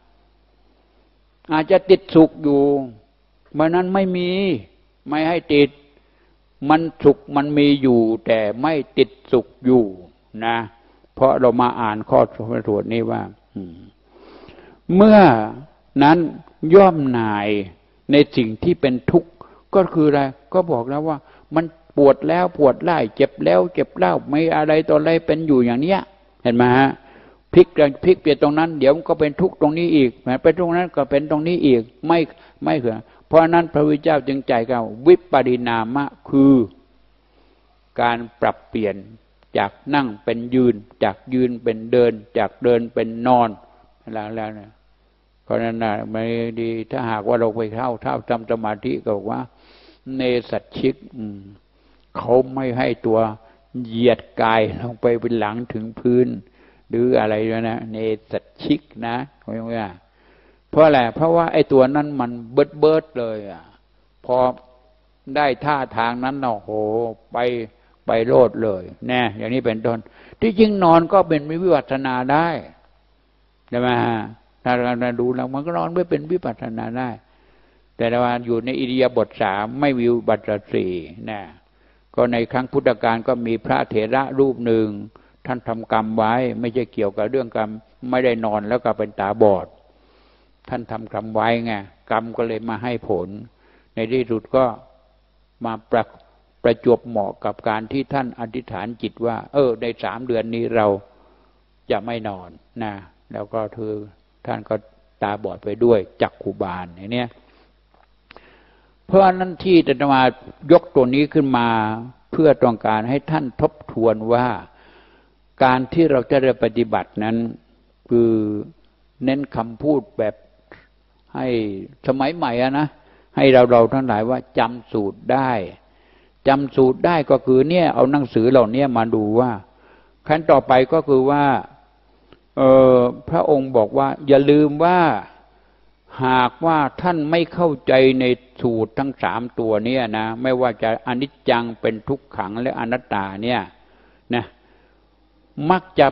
อาจจะติดสุขอยู่เมื่อนั้นไม่ให้ติดมันสุขมันมีอยู่แต่ไม่ติดสุขอยู่นะเพราะเรามาอ่านข้อสวดนี้ว่าเมื่อนั้นย่อมหน่ายในสิ่งที่เป็นทุกข์ก็คืออะไรก็บอกแล้วว่ามันปวดแล้วปวดไล่เจ็บแล้วเจ็บเล่าไม่อะไรต่ออะไรเป็นอยู่อย่างเนี้ยเห็นไหมฮะพลิกเปลี่ยนตรงนั้นเดี๋ยวก็เป็นทุกข์ตรงนี้อีกแม้ไปตรงนั้นก็เป็นตรงนี้อีกไม่เขื่อเพราะนั้นพระพุทธเจ้าจึงใจกับวิปริณามะคือการปรับเปลี่ยนจากนั่งเป็นยืนจากยืนเป็นเดินจากเดินเป็นนอนแล้วเนี่ยเพราะนั้นนะไม่ดีถ้าหากว่าเราไปเข้าทำสมาธิก็บอกว่าเนสัชชิกเขาไม่ให้ตัวเหยียดกายลงไปเป็นหลังถึงพื้นหรืออะไรนะเนสัชชิกนะเพราะอะไรเพราะว่าไอ้ตัวนั้นมันเบิดเลยพอได้ท่าทางนั้นโหไปโลดเลยแน่อย่างนี้เป็นต้นที่จริงนอนก็เป็นวิปัสสนาได้ใช่ไหมฮะถ้าเราดูแล้วมันก็นอนไม่เป็นวิปัสสนาได้แต่ว่าอยู่ในอิริยาบถ3ไม่วิบัติ4นะก็ในครั้งพุทธกาลก็มีพระเถระรูปหนึ่งท่านทำกรรมไว้ไม่ใช่เกี่ยวกับเรื่องกรรมไม่ได้นอนแล้วก็เป็นตาบอดท่านทำกรรมไว้ไงกรรมก็เลยมาให้ผลในที่สุดก็มาประจวบเหมาะกับการที่ท่านอธิษฐานจิตว่าใน3 เดือนนี้เราจะไม่นอนนะแล้วก็ท่านก็ตาบอดไปด้วยจักขุบาลอย่างนี้เพราะนั้นที่อาตมายกตัวนี้ขึ้นมาเพื่อต้องการให้ท่านทบทวนว่าการที่เราจะได้ปฏิบัตินั้นคือเน้นคำพูดแบบให้สมัยใหม่นะให้เราทั้งหลายว่าจำสูตรได้ก็คือเนี่ยเอาหนังสือเหล่านี้มาดูว่าขั้นต่อไปก็คือว่าพระองค์บอกว่าอย่าลืมว่าหากว่าท่านไม่เข้าใจในสูตรทั้ง3ตัวนี้นะไม่ว่าจะอนิจจังเป็นทุกขังและอนัตตาเนี่ยนะมักจะ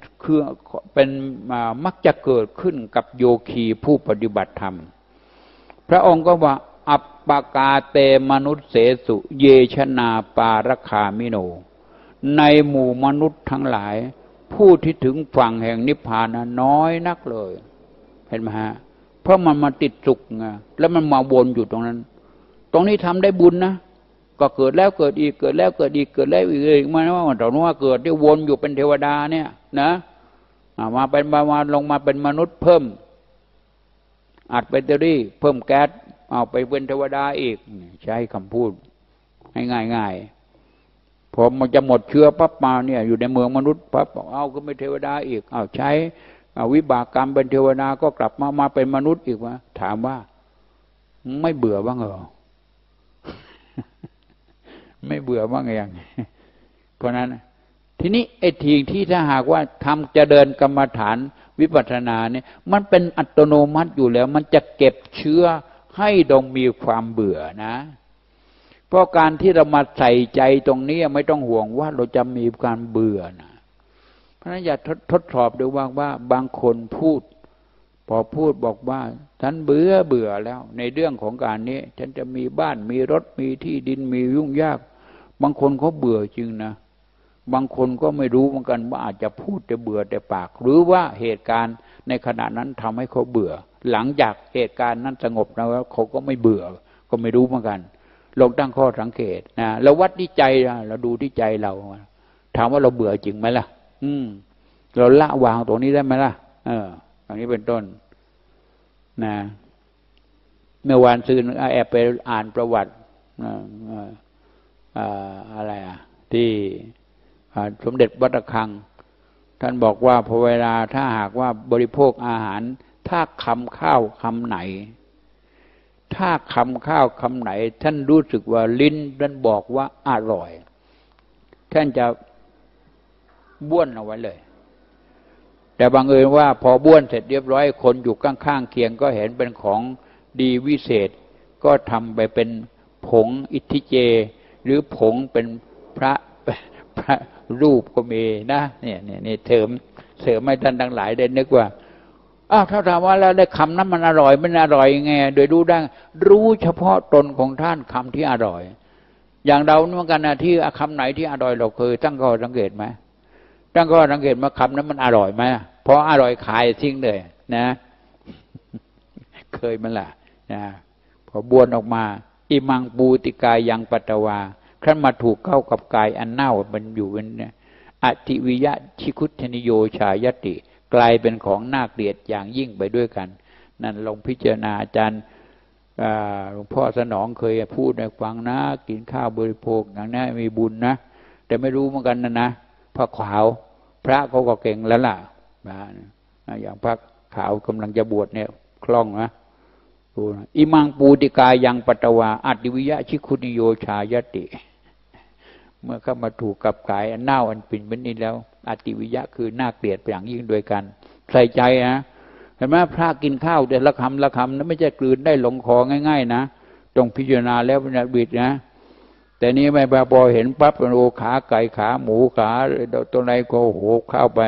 มักจะเกิดขึ้นกับโยคีผู้ปฏิบัติธรรมพระองค์ก็ว่าอัปปกาเตมนุษย์เสสุเยชนาปารคามิโนในหมู่มนุษย์ทั้งหลายผู้ที่ถึงฝั่งแห่งนิพพานน้อยนักเลยเห็นไหมฮะเพราะมันมาติดสุขไงแล้วมันมาวนอยู่ตรงนั้นตรงนี้ทำได้บุญนะก็เกิดแล้วเกิดอีกเกิดแล้วเกิดอีกเกิดแล้วอีกมาว่าเราว่าเกิดที่วนอยู่เป็นเทวดาเนี่ยนะมาเป็นมาลงมาเป็นมนุษย์เพิ่มอัดแบตเตอรี่เพิ่มแก๊สเอาไปเป็นเทวดาอีกใช้คำพูดให้ง่ายๆพอมันจะหมดเชื้อปั๊บมาเนี่ยอยู่ในเมืองมนุษย์ปั๊บเอาก็ไม่เทวดาอีกเอาใช้วิบากกรรมเป็นเทวดาก็กลับมาเป็นมนุษย์อีกวะถามว่าไม่เบื่อบ้างเหรอ ไม่เบื่อบ้างยังเพราะนั้นทีนี้ไอ้ทีที่ถ้าหากว่าทำจะเดินกรรมฐานวิปัสสนาเนี่ยมันเป็นอัตโนมัติอยู่แล้วมันจะเก็บเชื้อให้ดงมีความเบื่อนะเพราะการที่เรามาใส่ใจตรงนี้ไม่ต้องห่วงว่าเราจะมีการเบื่อนะเพราะฉะนั้นอย่าทดสอบดูว่าบางคนพูดพอพูดบอกว่าฉันเบื่อแล้วในเรื่องของการนี้ฉันจะมีบ้านมีรถมีที่ดินมียุ่งยากบางคนเขาเบื่อจริงนะบางคนก็ไม่รู้เหมือนกันว่าอาจจะพูดแต่เบื่อแต่ปากหรือว่าเหตุการณ์ในขณะนั้นทำให้เขาเบื่อหลังจากเหตุการณ์นั้นสงบแล้วเขาก็ไม่เบื่อก็ไม่รู้เหมือนกันลองตั้งข้อสังเกตนะเราวัดที่ใจเราดูที่ใจเราถามว่าเราเบื่อจริงไหมล่ะเราละวางตรงนี้ได้ไหมล่ะอย่างนี้เป็นต้นนะเมื่อวานซืนแอบไปอ่านประวัติอะไรที่สมเด็จวัดระฆังท่านบอกว่าพอเวลาถ้าหากว่าบริโภคอาหารถ้าคำข้าวคำไหนถ้าคำข้าวคำไหนท่านรู้สึกว่าลิ้นท่านบอกว่าอร่อยท่านจะบ้วนเอาไว้เลยแต่บังเอิญว่าพอบ้วนเสร็จเรียบร้อยคนอยู่ข้างๆเคียงก็เห็นเป็นของดีวิเศษก็ทำไปเป็นผงอิทธิเจหรือผงเป็นพระรูปก็มีนะเนี่ยเสริมให้ท่านทั้งหลายได้นึกว่าถ้าถามว่าแล้วได้คำนั้นมันอร่อยมันอร่อยไงโดยรู้เฉพาะตนของท่านคำที่อร่อยอย่างเราเหมือนกันนะที่คำไหนที่อร่อยเราเคยตั้งข้อสังเกตไหมตั้งข้อสังเกตว่าคำนั้นมันอร่อยไหมเพราะอร่อยขายทิ้งเลยนะเคยมันล่ะนะพอบ้วนออกมาอิมังปูติกายยังปัตตวาขั้นมาถูกเข้ากับกายอันเน่ามันอยู่เป็นอติวิยะชิคุทนิโยชายติกลายเป็นของน่าเกลียดอย่างยิ่งไปด้วยกันนั่นลองพิจารณาอาจารย์หลวงพ่อสนองเคยพูดให้ฟังนะกินข้าวบริโภคอย่างนี้มีบุญนะแต่ไม่รู้เหมือนกันนะพระขาวพระเขาก็เก่งแล้วล่ะอย่างพระขาวกำลังจะบวชเนี่ยคล่องนะอิมังปูติกายังปัตตวาอติวิยะชิคุนิโยชายติเมื่อเข้ามาถูกกับกายอันเน่าอันปิ่นเป็นนี้แล้วอติวิยะคือน่าเกลียดอย่างยิ่งโดยกันใส่ใจนะเห็นไหมพระกินข้าวแต่ละคำนั้นไม่ใช่กลืนได้ลงคอง่ายๆนะต้องพิจารณาแล้วเป็นบิดนะแต่นี้ไม่พอเห็นปั๊บโอขาไก่ขาหมูขาตัวไหนก็โหเข้าไป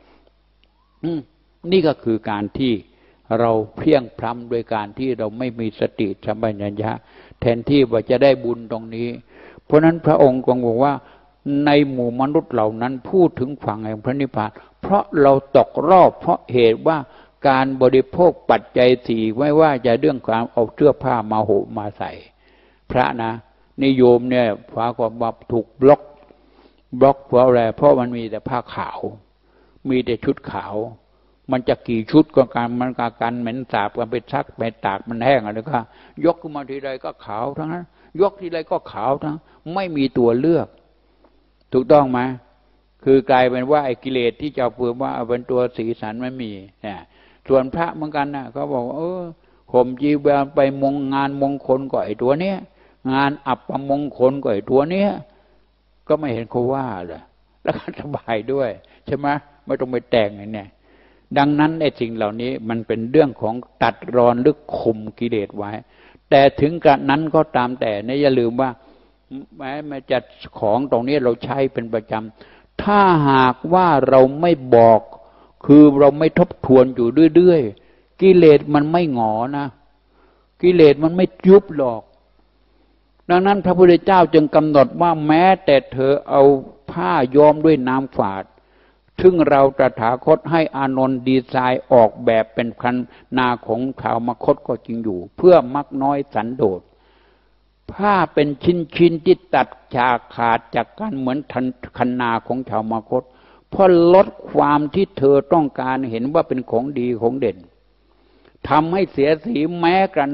นี่ก็คือการที่เราเพียงพล้ำโดยการที่เราไม่มีสติสัมปชัญญะแทนที่ว่าจะได้บุญตรงนี้เพราะนั้นพระองค์ก็บอกว่าในหมู่มนุษย์เหล่านั้นพูดถึงฝั่งแห่งพระนิพพานเพราะเราตกรอบเพราะเหตุว่าการบริโภคปัจจัยสี่ไม่ว่าจะเรื่องความเอาเสื้อผ้ามาห่มมาใส่พระนะนิยมเนี่ยฟ้าความว่าถูกบล็อกเพราะอะไรเพราะมันมีแต่ผ้าขาวมีแต่ชุดขาวมันจะกี่ชุดก็การมันก็การเหม็นสาบกันไปซักไปตากมันแห้งอะไรก็ยกขึ้นมาทีไรก็ขาวทั้งนั้นยกทีไรก็ขาวทั้งไม่มีตัวเลือกถูกต้องไหมคือกลายเป็นว่าไอ้กิเลสที่จะเพิ่มว่าเป็นตัวสีสันไม่มีเนี่ยส่วนพระเหมือนกันนะเขาบอกห่มจีวรไปงานมงคลก็ไอ้ตัวเนี้ยงานอัปมงคลก็ไอ้ตัวเนี้ยก็ไม่เห็นเขาว่าเลยแล้วก็สบายด้วยใช่ไหมไม่ต้องไปแต่งเนี่ยดังนั้นไอ้สิ่งเหล่านี้มันเป็นเรื่องของตัดรอนหรือข่มกิเลสไว้แต่ถึงกระนั้นก็ตามแต่เนี่ยอย่าลืมว่าแม้มันจะของตรงนี้เราใช้เป็นประจำถ้าหากว่าเราไม่บอกคือเราไม่ทบทวนอยู่เรื่อยๆกิเลสมันไม่หงอนะกิเลสมันไม่ยุบหรอกดังนั้นพระพุทธเจ้าจึงกำหนดว่าแม้แต่เธอเอาผ้าย้อมด้วยน้ำฝาดซึ่งเราตถาคตให้อานนท์ดีไซน์ออกแบบเป็นคันนาของชาวมคธก็จริงอยู่เพื่อมักน้อยสันโดษผ้าเป็นชิ้นที่ตัดจากขาดจากกันเหมือนคันนาของชาวมคธเพราะลดความที่เธอต้องการเห็นว่าเป็นของดีของเด่นทำให้เสียสีแม้กระนั้น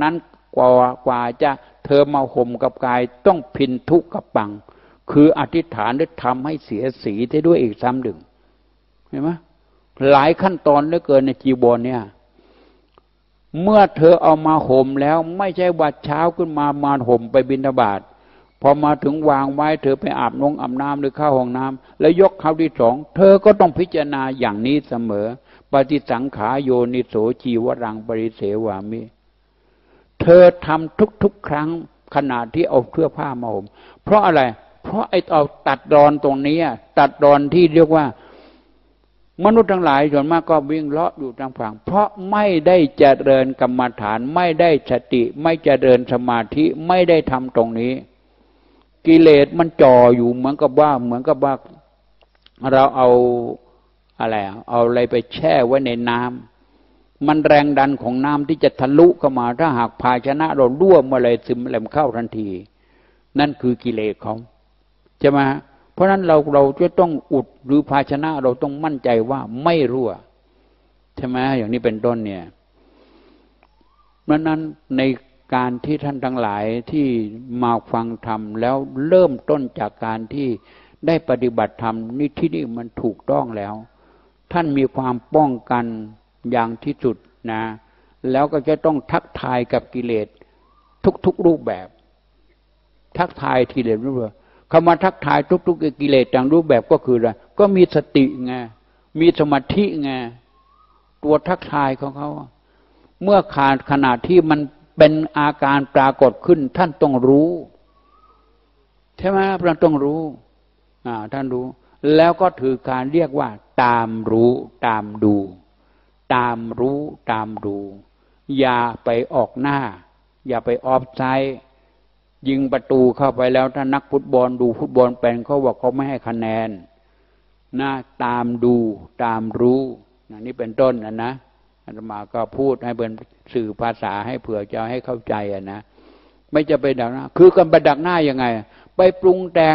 กว่าจะเธอมาห่มกับกายต้องพินทุกกับปังคืออธิษฐานหรือทำให้เสียสีได้ด้วยอีกซ้ำหนึ่งเห็นไหมหลายขั้นตอนเหลือเกินในจีวรเนี่ยเมื่อเธอเอามาห่มแล้วไม่ใช่ว่าเช้าขึ้นมาห่มไปบิณฑบาตพอมาถึงวางไว้เธอไปอาบน้ำหรือเข้าห้องน้ำแล้วยกคราวที่สองเธอก็ต้องพิจารณาอย่างนี้เสมอปฏิสังขาโยนิโสจีวรังปริเสวามิเธอทำทุกครั้งขณะที่เอาเสื้อผ้ามาห่มเพราะอะไรเพราะไอ้เอาตัดรอนตรงนี้ตัดรอนที่เรียกว่ามนุษย์ทั้งหลายส่วนมากก็วิ่งเลาะอยู่ทางฝั่งเพราะไม่ได้เจริญกรรมฐานไม่ได้สติไม่เจริญสมาธิไม่ได้ทำตรงนี้กิเลสมันจ่ออยู่เหมือนกับว่าเราเอาอะไรไปแช่ไว้ในน้ำมันแรงดันของน้ำที่จะทะลุเข้ามาถ้าหากภาชนะเรารั่วเมื่อไรซึมแหลมเข้าทันทีนั่นคือกิเลสเขาใช่ไหมเพราะนั้นเราจะต้องอุดหรือภาชนะเราต้องมั่นใจว่าไม่รั่วใช่ไหมอย่างนี้เป็นต้นเนี่ยเพราะนั้นในการที่ท่านทั้งหลายที่มาฟังธรรมแล้วเริ่มต้นจากการที่ได้ปฏิบัติธรรมนี่ที่นี่มันถูกต้องแล้วท่านมีความป้องกันอย่างที่สุดนะแล้วก็จะต้องทักทายกับกิเลสทุกรูปแบบทักทายกิเลสรูปแบบคำว่าทักทายทุกกิเลสอย่างรูปแบบก็คืออะไรก็มีสติไงมีสมาธิไงตัวทักทายของเขาเมื่อขณะที่มันเป็นอาการปรากฏขึ้นท่านต้องรู้ใช่ไหมท่านต้องรู้ท่านรู้แล้วก็ถือการเรียกว่าตามรู้ตามดูตามรู้ตามดูอย่าไปออกหน้าอย่าไปออฟไซด์ยิงประตูเข้าไปแล้วถ้านักฟุตบอลดูฟุตบอลเป็นเขาบอกเขาไม่ให้คะแนนนะตามดูตามรู้นี่เป็นต้นนะอาตมาก็พูดให้เป็นสื่อภาษาให้เผื่อจะให้เข้าใจนะไม่จะไปดักหน้าคือการไปดักหน้ายังไงไปปรุงแต่ง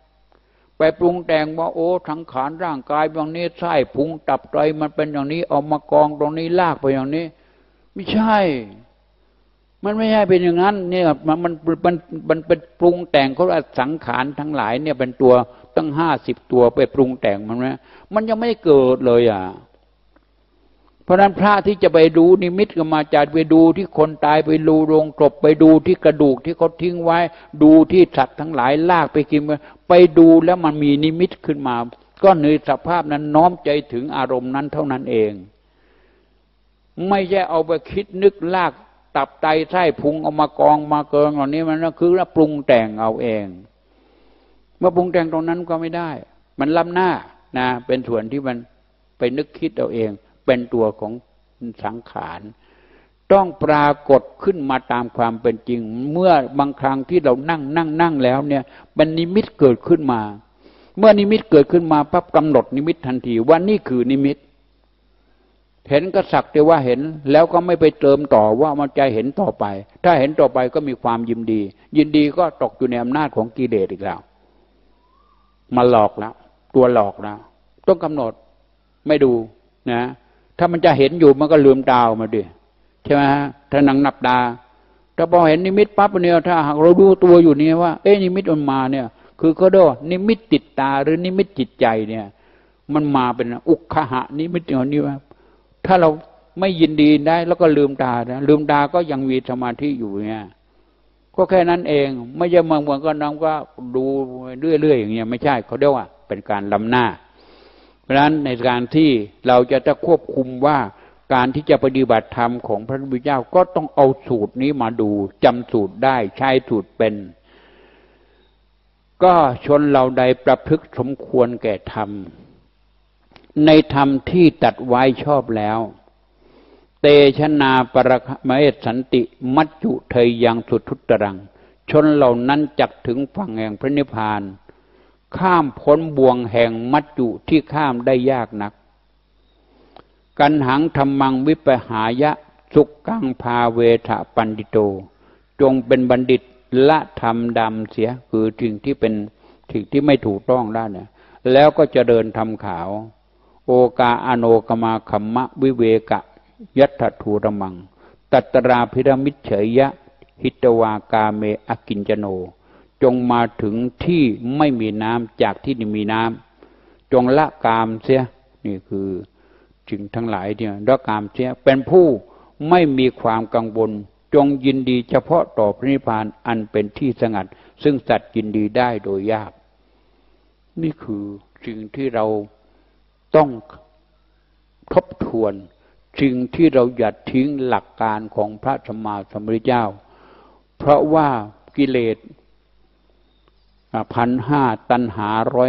ว่าโอ้สังขารร่างกายอย่างนี้ไส้พุงตับไตมันเป็นอย่างนี้เอามากองตรงนี้ลากไปอย่างนี้ไม่ใช่มันไม่ใช่เป็นอย่างนั้นเนี่ยมันเป็นปรุงแต่งเขาว่าสังขารทั้งหลายเนี่ยเป็นตัวตั้ง50 ตัวไปปรุงแต่งมันยังไม่เกิดเลยเพราะนั้นพระที่จะไปดูนิมิตก็มาจากไปดูที่คนตายไปดูโรงศพไปดูที่กระดูกที่เขาทิ้งไว้ดูที่สัตว์ทั้งหลายลากไปกินไปดูแล้วมันมีนิมิตขึ้นมาก็ในสภาพนั้นน้อมใจถึงอารมณ์นั้นเท่านั้นเองไม่ใช่เอาไปคิดนึกลากตับไตไส้พุงเอามากองมาเกินอย่างนี้มันก็คือปรุงแต่งเอาเองเมื่อปรุงแต่งตรงนั้นก็ไม่ได้มันล้ำหน้านะเป็นส่วนที่มันไปนึกคิดเอาเองเป็นตัวของสังขารต้องปรากฏขึ้นมาตามความเป็นจริงเมื่อบางครั้งที่เรานั่งแล้วเนี่ยเป็นนิมิตเกิดขึ้นมาเมื่อนิมิตเกิดขึ้นมาปั๊บกำหนดนิมิตทันทีว่านี่คือนิมิตเห็นก็สักแต่ว่าเห็นแล้วก็ไม่ไปเติมต่อว่ามันจะเห็นต่อไปถ้าเห็นต่อไปก็มีความยินดีก็ตกอยู่ในอำนาจของกิเลสอีกแล้วมาหลอกแล้วตัวหลอกแล้วต้องกำหนดไม่ดูนะถ้ามันจะเห็นอยู่มันก็ลืมตามาดิใช่ไหมฮะถ้านั่งนับตาถ้าพอเห็นนิมิตปั๊บเนี่ยถ้าหากเราดูตัวอยู่นี่ว่านิมิตมันมาเนี่ยคือก็ด้วยนิมิตติดตาหรือนิมิตจิตใจเนี่ยมันมาเป็นอุคหะนิมิตอย่างนี้ว่าถ้าเราไม่ยินดีได้แล้วก็ลืมตาลืมตาก็ยังมีสมาธิอยู่เนี่ยก็แค่นั้นเองไม่ใช่เมืองก็น้องก็ดูเรื่อยๆอย่างเงี้ยไม่ใช่เขาเรียกว่าเป็นการล้ำหน้าเพราะฉะนั้นในการที่เราจะควบคุมว่าการที่จะปฏิบัติธรรมของพระพุทธเจ้าก็ต้องเอาสูตรนี้มาดูจำสูตรได้ใช้สูตรเป็นก็ชนเราใดประพฤติสมควรแก่ธรรมในธรรมที่ตัดไว้ชอบแล้วเตชนาปรมเอสันติมัจจุเทยยังสุทุตรังชนเหล่านั้นจักถึงฝั่งแห่งพระนิพพานข้ามพ้นบ่วงแห่งมัจจุที่ข้ามได้ยากนักกันหังธรรมังวิปหายะสุกังภาเวทะปันดิโตจงเป็นบัณฑิตละธรรมดำเสียคือสิ่งที่เป็นสิ่งที่ไม่ถูกต้องได้เนี่ยแล้วก็เจริญธรรมขาวโอกาอโนกมาคัมมะวิเวกะยัตถทูรมังตัตตราพิรมิจเฉยยะหิตวากาเมอกินจโนจงมาถึงที่ไม่มีน้ำจากที่มีน้ำจงละกามเสียนี่คือสิ่งทั้งหลายเนี่ยละกามเสียเป็นผู้ไม่มีความกังวลจงยินดีเฉพาะต่อพระนิพพานอันเป็นที่สงัดซึ่งสัตว์ยินดีได้โดยยากนี่คือสิ่งที่เราต้องทบทวนสิ่งที่เราอย่าทิ้งหลักการของพระสัมมาสัมพุทธเจ้าเพราะว่ากิเลส1,500ตัณหา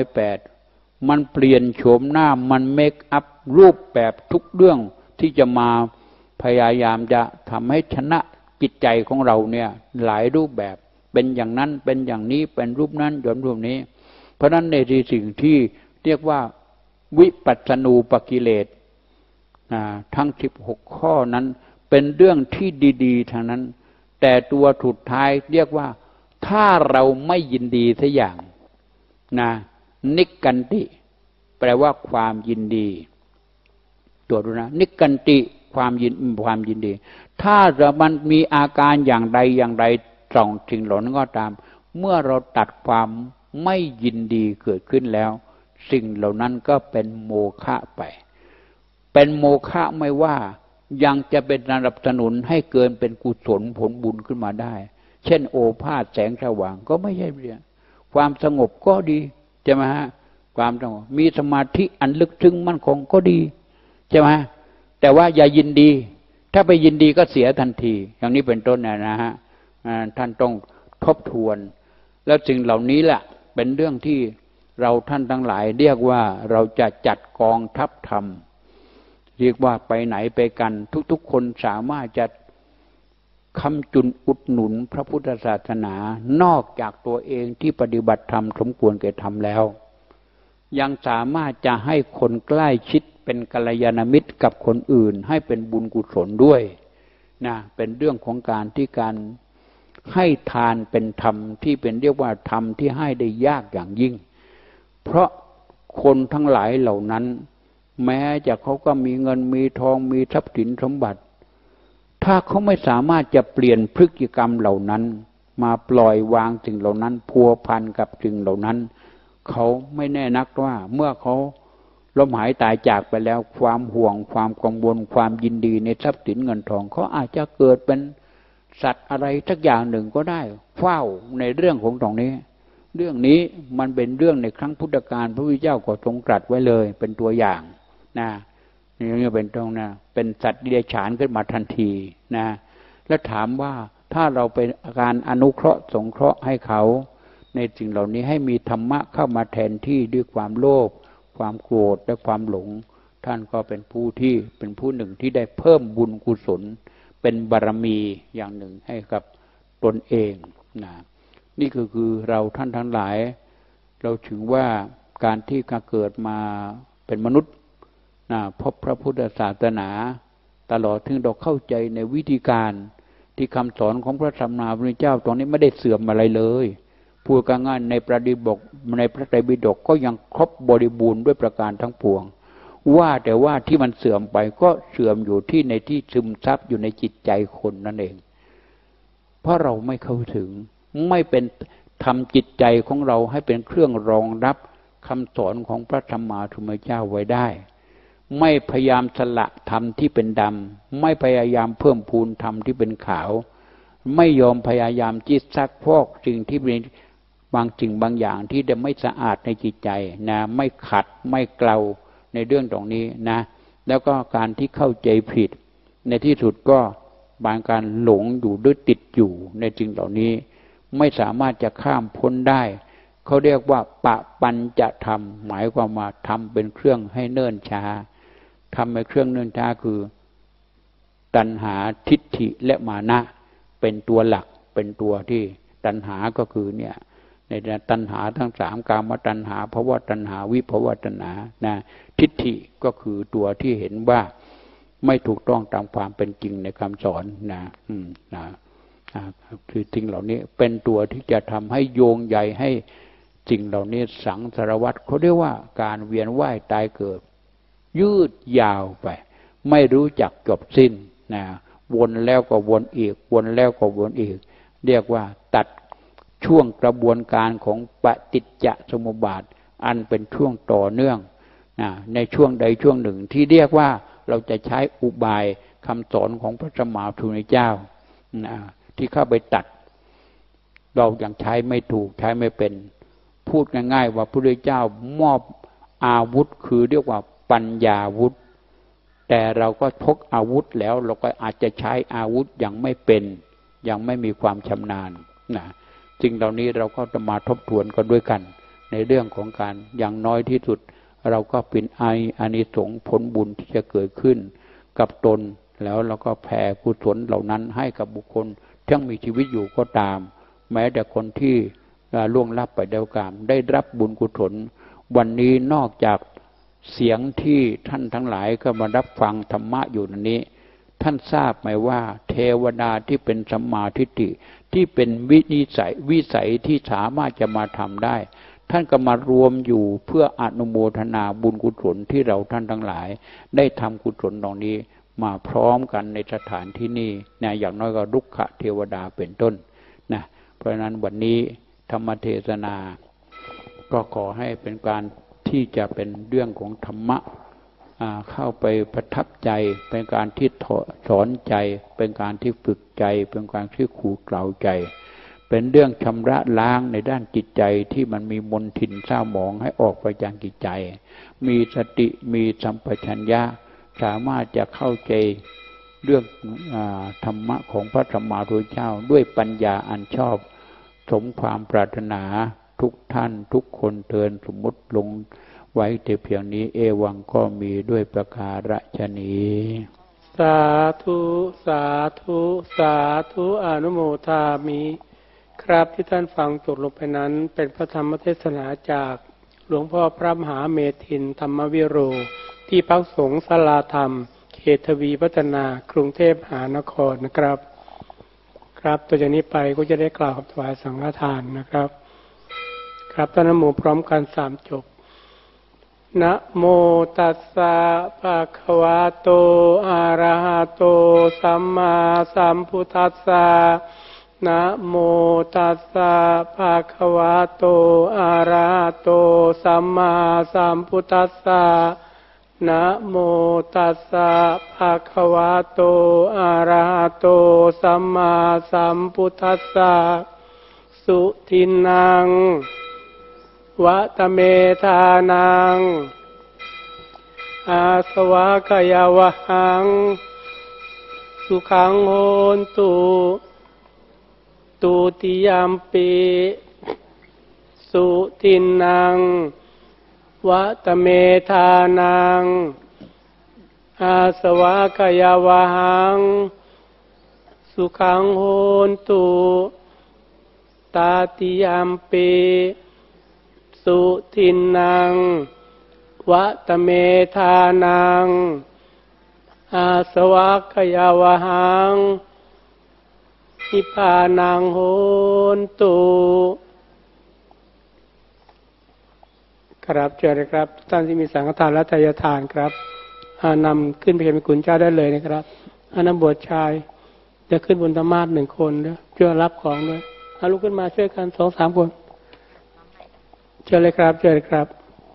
108มันเปลี่ยนโฉมหน้ามันเมคอัพรูปแบบทุกเรื่องที่จะมาพยายามจะทำให้ชนะจิตใจของเราเนี่ยหลายรูปแบบเป็นอย่างนั้นเป็นอย่างนี้เป็นรูปนั้นย้อนรูปนี้เพราะนั้นในสิ่งที่เรียกว่าวิปัสสนูปกิเลสทั้ง16ข้อนั้นเป็นเรื่องที่ดีๆทั้งนั้นแต่ตัวสุดท้ายเรียกว่าถ้าเราไม่ยินดีสักอย่างนะนิกันติแปลว่าความยินดีตัวดูนะนิกันติความยินดีถ้ามันมีอาการอย่างใดอย่างใดส่องสิ่งเหล่านั้นก็ตามเมื่อเราตัดความไม่ยินดีเกิดขึ้นแล้วสิ่งเหล่านั้นก็เป็นโมฆะไปเป็นโมฆะไม่ว่ายังจะเป็นสนับสนุนให้เกินเป็นกุศลผลบุญขึ้นมาได้เช่นโอภาสแสงสว่างก็ไม่ใช่เรื่องความสงบก็ดีใช่ไหมฮะความสงบมีสมาธิอันลึกซึ้งมั่นคงก็ดีใช่ไหมแต่ว่าอย่ายินดีถ้าไปยินดีก็เสียทันทีอย่างนี้เป็นต้นนะฮะท่านต้องทบทวนแล้วสิ่งเหล่านี้แหละเป็นเรื่องที่เราท่านทั้งหลายเรียกว่าเราจะจัดกองทัพธรรมเรียกว่าไปไหนไปกันทุกๆคนสามารถจะค้ำจุนอุดหนุนพระพุทธศาสนานอกจากตัวเองที่ปฏิบัติธรรมสมควรแก่ธรรมแล้วยังสามารถจะให้คนใกล้ชิดเป็นกัลยาณมิตรกับคนอื่นให้เป็นบุญกุศลด้วยนะเป็นเรื่องของการที่การให้ทานเป็นธรรมที่เป็นเรียกว่าธรรมที่ให้ได้ยากอย่างยิ่งเพราะคนทั้งหลายเหล่านั้นแม้จะเขาก็มีเงินมีทองมีทรัพย์สินสมบัติถ้าเขาไม่สามารถจะเปลี่ยนพฤติกรรมเหล่านั้นมาปล่อยวางสิ่งเหล่านั้นพัวพันกับสิ่งเหล่านั้นเขาไม่แน่นักว่าเมื่อเขาล้มหายตายจากไปแล้วความห่วงความกังวลความยินดีในทรัพย์สินเงินทองเขาอาจจะเกิดเป็นสัตว์อะไรสักอย่างหนึ่งก็ได้เฝ้าในเรื่องของตรงนี้เรื่องนี้มันเป็นเรื่องในครั้งพุทธกาลพระพุทธเจ้าก็ทรงตรัสไว้เลยเป็นตัวอย่างนะนี่เป็นตรงนะเป็นสัตว์เดรัจฉานขึ้นมาทันทีนะแล้วถามว่าถ้าเราเป็นการอนุเคราะห์สงเคราะห์ให้เขาในสิ่งเหล่านี้ให้มีธรรมะเข้ามาแทนที่ด้วยความโลภความโกรธและความหลงท่านก็เป็นผู้หนึ่งที่ได้เพิ่มบุญกุศลเป็นบารมีอย่างหนึ่งให้กับตนเองนะนี่คือเราท่านทั้งหลายเราถึงว่าการที่เกิดมาเป็นมนุษย์พบพระพุทธศาสนาตลอดถึงเราเข้าใจในวิธีการที่คำสอนของพระสัมมาสัมพุทธเจ้าตรงนี้ไม่ได้เสื่อมอะไรเลยพูดง่ายๆในพระไตรปิฎกก็ยังครบบริบูรณ์ด้วยประการทั้งปวงว่าแต่ว่าที่มันเสื่อมไปก็เสื่อมอยู่ที่ในที่ซึมซับอยู่ในจิตใจคนนั่นเองเพราะเราไม่เข้าถึงไม่เป็นทำจิตใจของเราให้เป็นเครื่องรองรับคำสอนของพระสัมมาสัมพุทธเจ้าไว้ได้ไม่พยายามสละธรรมที่เป็นดำไม่พยายามเพิ่มพูนธรรมที่เป็นขาวไม่ยอมพยายามจิตซักพอกสิ่งที่เป็นบางสิ่งบางอย่างที่จะไม่สะอาดในจิตใจนะไม่ขัดไม่เกลาในเรื่องตรงนี้นะแล้วก็การที่เข้าใจผิดในที่สุดก็บางการหลงอยู่ด้วยติดอยู่ในสิ่งเหล่านี้ไม่สามารถจะข้ามพ้นได้เขาเรียกว่าปะปัญจะธรรมหมายความว่าทำเป็นเครื่องให้เนิ่นช้าทำเป็นเครื่องเนิ่นช้าคือตัณหาทิฏฐิและมานะเป็นตัวหลักเป็นตัวที่ตัณหาก็คือเนี่ยในตัณหาทั้งสามกามตัณหาภวตัณหาวิภวตัณหานะทิฏฐิก็คือตัวที่เห็นว่าไม่ถูกต้องตามความเป็นจริงในคำสอนนะคือสิ่งเหล่านี้เป็นตัวที่จะทำให้โยงใยให้สิ่งเหล่านี้สังสารวัฏเขาเรียกว่าการเวียนว่ายตายเกิดยืดยาวไปไม่รู้จักจบสิ้นนะวนแล้วก็วนอีกวนแล้วก็วนอีกเรียกว่าตัดช่วงกระบวนการของปฏิจจสมุปบาทอันเป็นช่วงต่อเนื่องในช่วงใดช่วงหนึ่งที่เรียกว่าเราจะใช้อุบายคำสอนของพระสัมมาสัมพุทธเจ้าที่เข้าไปตัดเรายังใช้ไม่ถูกใช้ไม่เป็นพูดง่ายๆว่าพระพุทธเจ้ามอบอาวุธคือเรียกว่าปัญญาวุธแต่เราก็พกอาวุธแล้วเราก็อาจจะใช้อาวุธยังไม่เป็นยังไม่มีความชำนาญสิ่งเหล่านี้เราก็จะมาทบทวนกันด้วยกันในเรื่องของการอย่างน้อยที่สุดเราก็เป็นอานิสงส์ผลบุญที่จะเกิดขึ้นกับตนแล้วเราก็แผ่กุศลเหล่านั้นให้กับบุคคลที่ยังมีชีวิตอยู่ก็ตามแม้แต่คนที่ล่วงลับไปแล้วกามได้รับบุญกุศลวันนี้นอกจากเสียงที่ท่านทั้งหลายก็มารับฟังธรรมะอยู่นี้ท่านทราบไหมว่าเทวดาที่เป็นสัมมาทิฏฐิที่เป็นวิสัยที่สามารถจะมาทำได้ท่านก็มารวมอยู่เพื่ออนุโมทนาบุญกุศลที่เราท่านทั้งหลายได้ทำกุศลตรงนี้มาพร้อมกันในสถานที่นี้อย่างน้อยก็รุกขเทวดาเป็นต้นเพราะฉะนั้นวันนี้ธรรมเทศนาก็ขอให้เป็นการที่จะเป็นเรื่องของธรรมะเข้าไปประทับใจเป็นการที่สอนใจเป็นการที่ฝึกใจเป็นการที่ขู่กล่าวใจเป็นเรื่องชำระล้างในด้านจิตใจที่มันมีมลทินเศร้าหมองให้ออกไปจากจิตใจมีสติมีสัมปชัญญะสามารถจะเข้าใจเรื่องธรรมะของพระสัมมาสัมพุทธเจ้าด้วยปัญญาอันชอบสมความปรารถนาทุกท่านทุกคนเทินสมมุติลงไว้แต่เพียงนี้เอวังก็มีด้วยประการฉะนี้สาธุสาธุสาธุอนุโมทามิครับที่ท่านฟังจบลงไปนั้นเป็นพระธรรมเทศนาจากหลวงพ่อพระมหาเมธินธรรมวิโรที่พักสงฆ์ศาลาธรรมเขตทวีวัฒนากรุงเทพมหานครนะครับครับต่อจากนี้ไปก็จะได้กล่าวถวายสังฆทานนะครับครับท่านนะโมพร้อมกัน3จบนะโมตัสสะภะคะวะโตอะระหะโตสัมมาสัมพุทธัสสะนะโมตัสสะภะคะวะโตอะระหะโตสัมมาสัมพุทธัสสะนะโมตัสสะภะคะวะโตอะระหะโตสัมมาสัมพุทธัสสะสุทินังวัตเมธานังอาสวะกยาวหังสุขังโหนตุตุติยัมปิสุทินังวัตเมธานังอาสวะกยาวหังสุขังโหนตุตาติยัมปิสุทินังวัตเมธานังอาสวะกยาวหังนิพพานังโหนตุครับเชิญเลยครับท่านที่มีสังฆทานและทายทานครับนำขึ้นไปเป็นกุญเจ้าได้เลยนะครับนักบวชชายจะขึ้นบนธรรมาส1คนด้วยเพื่อรับของด้วยลุกขึ้นมาช่วยกัน 2-3 คนเชิญเลยครับเชิญเลยครับ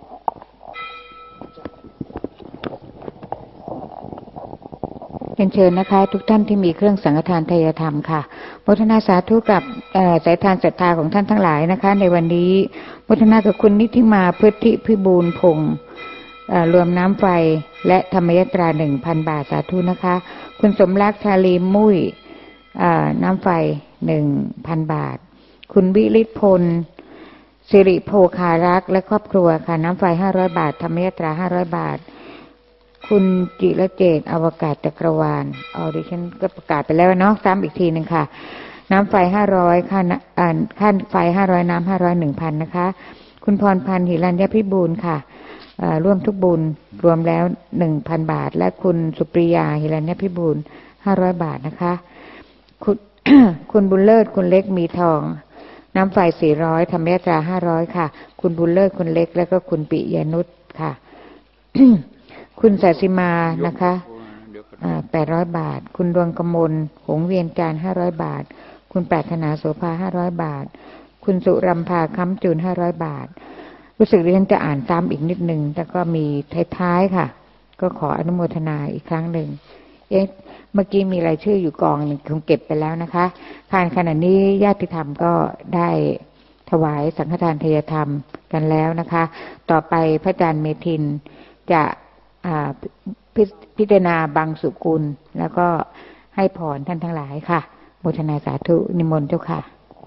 เชิญนะคะทุกท่านที่มีเครื่องสังฆทานทายธรรมค่ะโมทนาสาธุกับสายทานศรัทธาของท่านทั้งหลายนะคะในวันนี้โมทนากับคุณนิธิมาพฤติพิบูลพงษ์รวมน้ำไฟและธรรมยตรา 1,000 บาทสาธุนะคะคุณสมรักชาลีมุ้ยน้ำไฟ 1,000 บาทคุณวิริศพลสิริโภคารักษ์และครอบครัวค่ะน้ำไฟ500 บาทธรรมยตรา500 บาทคุณจิรเจตน์อวกาศจักรวาลดิฉันก็ประกาศไปแล้วเนาะซ้ำอีกทีนึงค่ะน้ำไฟ500ค่าไฟ500น้ำ500 1,000นะคะคุณพรพันธ์หิรัญญพิบูลค่ะร่วมทุกบุญรวมแล้ว 1,000 บาทและคุณสุปริยาหิรัญญพิบูล500 บาทนะคะคุณบุญเลิศคุณเล็กมีทองน้ำไฟ400ธรรมยตรา500ค่ะคุณบุญเลิศคุณเล็กแล้วก็คุณปิยนุชค่ะ คุณศศิมานะคะ800 บาทคุณดวงกมลหงเวียนการ500 บาทคุณปรารถนาโสภา500 บาทคุณสุรัมพาค้ำจูน500 บาทรู้สึกดิฉันจะอ่านซ้ำอีกนิดนึงแต่ก็มีท้ายๆค่ะก็ขออนุโมทนาอีกครั้งหนึ่งเมื่อกี้มีรายชื่ออยู่กองหนึ่งคงเก็บไปแล้วนะคะขณะนี้ญาติธรรมก็ได้ถวายสังฆทานทายธรรมกันแล้วนะคะต่อไปพระอาจารย์เมธินจะพิจารณาบางสุกุลแล้วก็ให้พรท่านทั้งหลายค่ะโมทนาสาธุนิมนต์เจ้าค่ะ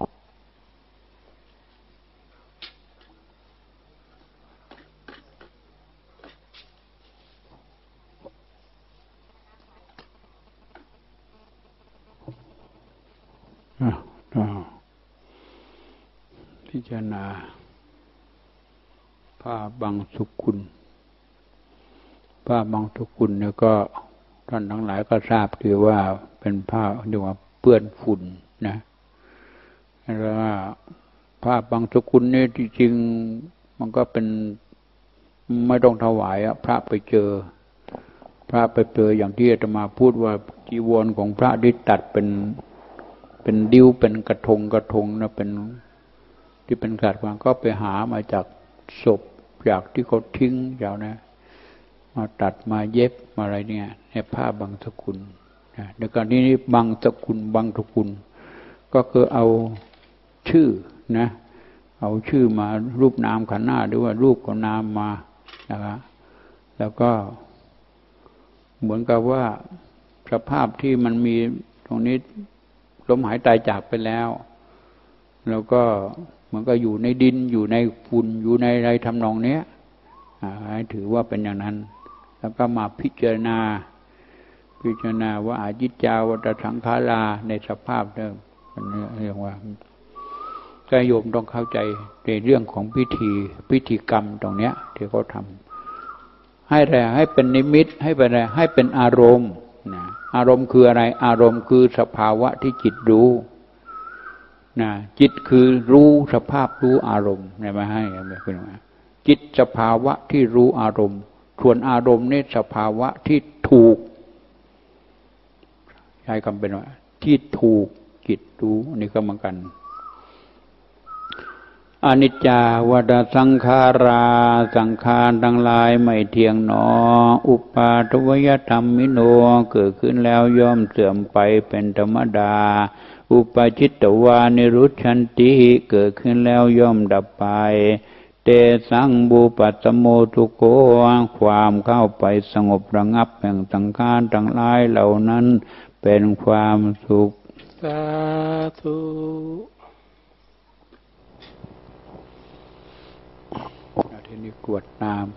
พิจารณาผ้าบางสุกุลผ้าบางสุกุลเนี่ยก็ท่านทั้งหลายก็ทราบดีว่าเป็นผ้าเรียกว่าเปื้อนฝุ่นนะแล้วผ้าบางสุกุลนี่จริงๆมันก็เป็นไม่ต้องถวายพระไปเจออย่างที่อาตมาพูดว่าจีวรของพระที่ตัดเป็นดิ้วเป็นกระทงนะเป็นที่เป็นกาดวางก็ไปหามาจากศพจากที่เขาทิ้งอย่างนะมาตัดมาเย็บมาอะไรเนี่ยในผ้าบางสกุลในการนี้บางสกุลก็คือเอาชื่อนะเอาชื่อมารูปนามขันธ์หน้าหรือว่ารูปกับนามมานะครับแล้วก็เหมือนกับว่าสภาพที่มันมีตรงนี้ลมหายตายจากไปแล้วแล้วก็เหมือนกับอยู่ในดินอยู่ในฝุ่นอยู่ในอะไรทำนองเนี้ยให้ถือว่าเป็นอย่างนั้นแล้วก็มาพิจารณาว่าอาจิจจาวัฏสังขาราในสภาพเดิมเรียกว่าก็โยมต้องเข้าใจในเรื่องของพิธีกรรมตรงเนี้ยที่เขาทำให้เป็นนิมิตให้เป็นอะไรให้เป็นอารมณ์นะอารมณ์คืออะไรอารมณ์คือสภาวะที่จิตรู้นะจิตคือรู้สภาพรู้อารมณ์เนี่ยมาให้เป็นว่าจิตสภาวะที่รู้อารมณ์ส่วนอารมณ์นี่สภาวะที่ถูกใช้คำเป็นว่าที่ถูกจิตรู้นี่ก็เหมือนกันอนิจจาวัฏสังขาราสังขารทั้งหลายไม่เที่ยงหนออุปาทวยธรรมมิโนเกิดขึ้นแล้วย่อมเสื่อมไปเป็นธรรมดาอุปจิตตวานิรุชชันติเกิดขึ้นแล้วย่อมดับไปเตสังบูปัตตโมทุโกความเข้าไปสงบระงับแห่งสังขารทั้งหลายเหล่านั้นเป็นความสุขสาธุทีนี้กรวดน้ำ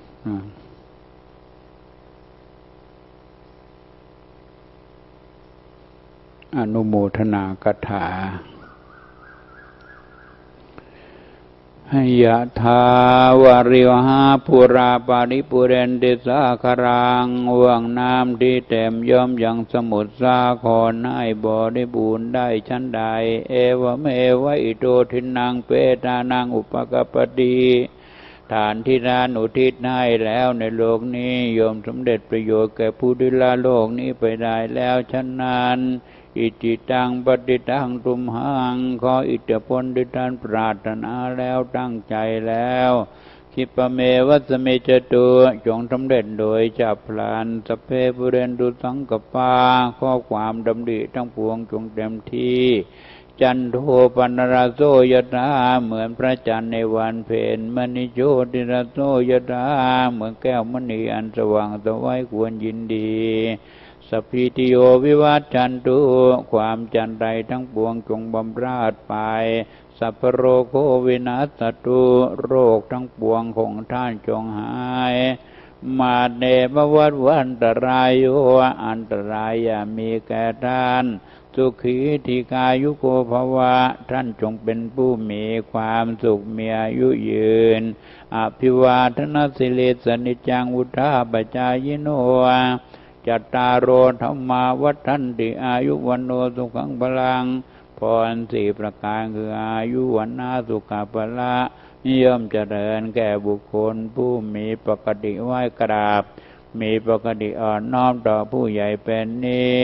อนุโมทนากถาให้ยะทาวาริวหาปุราปาริปุเรนติสาคารังว่างน้ำที่เต็มย่อมยังสมุทรสาครให้บ่ได้บูรได้ชั้นใดเอวเมวะอิโตทินังเปตานังอุปกปติฐานที่ทานอุทิศให้แล้วในโลกนี้โยมสมเด็จประโยชน์แก่ผู้ที่ละโลกนี้ไปได้แล้วฉะนั้นอิจิตังปฏิตังตุมหังขออิทธิพลที่ท่านปรารถนาแล้วตั้งใจแล้วคิปะเมวัสเมจตุจงสำเร็จโดยจับพลันสเพปุเรนตุสังกปาข้อความดำริทั้งปวงจงเต็มที่จันโทปนราโสยถาเหมือนพระจันทร์ในวันเพ็ญมณิโชติราโสยถาเหมือนแก้วมณีอันสว่างสวัยควรยินดีสัพพิติโยวิวัชชันตุความจันไรทั้งปวงจงบำราดไปสัพพโรโควินัสตุโรคทั้งปวงของท่านจงหายมาเนมวัฏวันตรายโยอันตรายอย่ามีแก่ท่านสุขีธิกายุโกภวะท่านจงเป็นผู้มีความสุขมีอายุยืนอภิวาทนาสิริสนิจังอุทธาปจายโนจัตตารโอธรรมาวัฏันติอายุวันโนสุขังพลังพรสี่ประการคืออายุวันนาสุขภละย่อมเจริญแก่บุคคลผู้มีปกติไหว้กราบมีปกติอ่อนน้อมต่อผู้ใหญ่เป็นนิส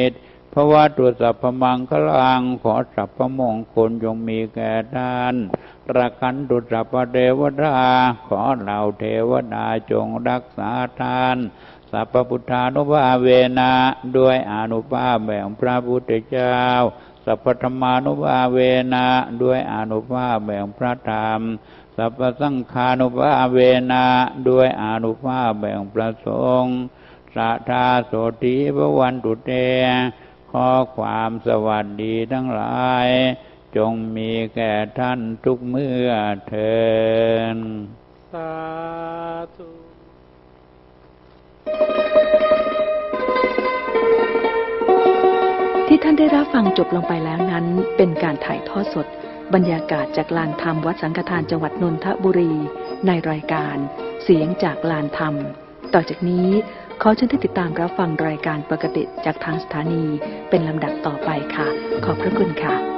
ภวตุสัพพมังคลังขอสัพพมงคลจงมีแก่ท่านรักขันตุสัพพเทวดาขอเหล่าเทวดาจงรักษาท่านสัพพพุทธานุภาเวนะด้วยอานุภาพแห่งพระพุทธเจ้าสัพพธรรมานุภาเวนะด้วยอานุภาพแห่งพระธรรมสัพพสังฆานุภาเวนะด้วยอานุภาพแห่งพระสงฆ์สัทธาโสติภวันตุเตขอความสวัสดีทั้งหลายจงมีแก่ท่านทุกเมื่อเทินสาธุที่ท่านได้รับฟังจบลงไปแล้วนั้นเป็นการถ่ายทอดสดบรรยากาศจากลานธรรมวัดสังฆทานจังหวัดนนทบุรีในรายการเสียงจากลานธรรมต่อจากนี้ขอเชิญท่านติดตามรับฟังรายการปกติจากทางสถานีเป็นลำดับต่อไปค่ะขอบพระคุณค่ะ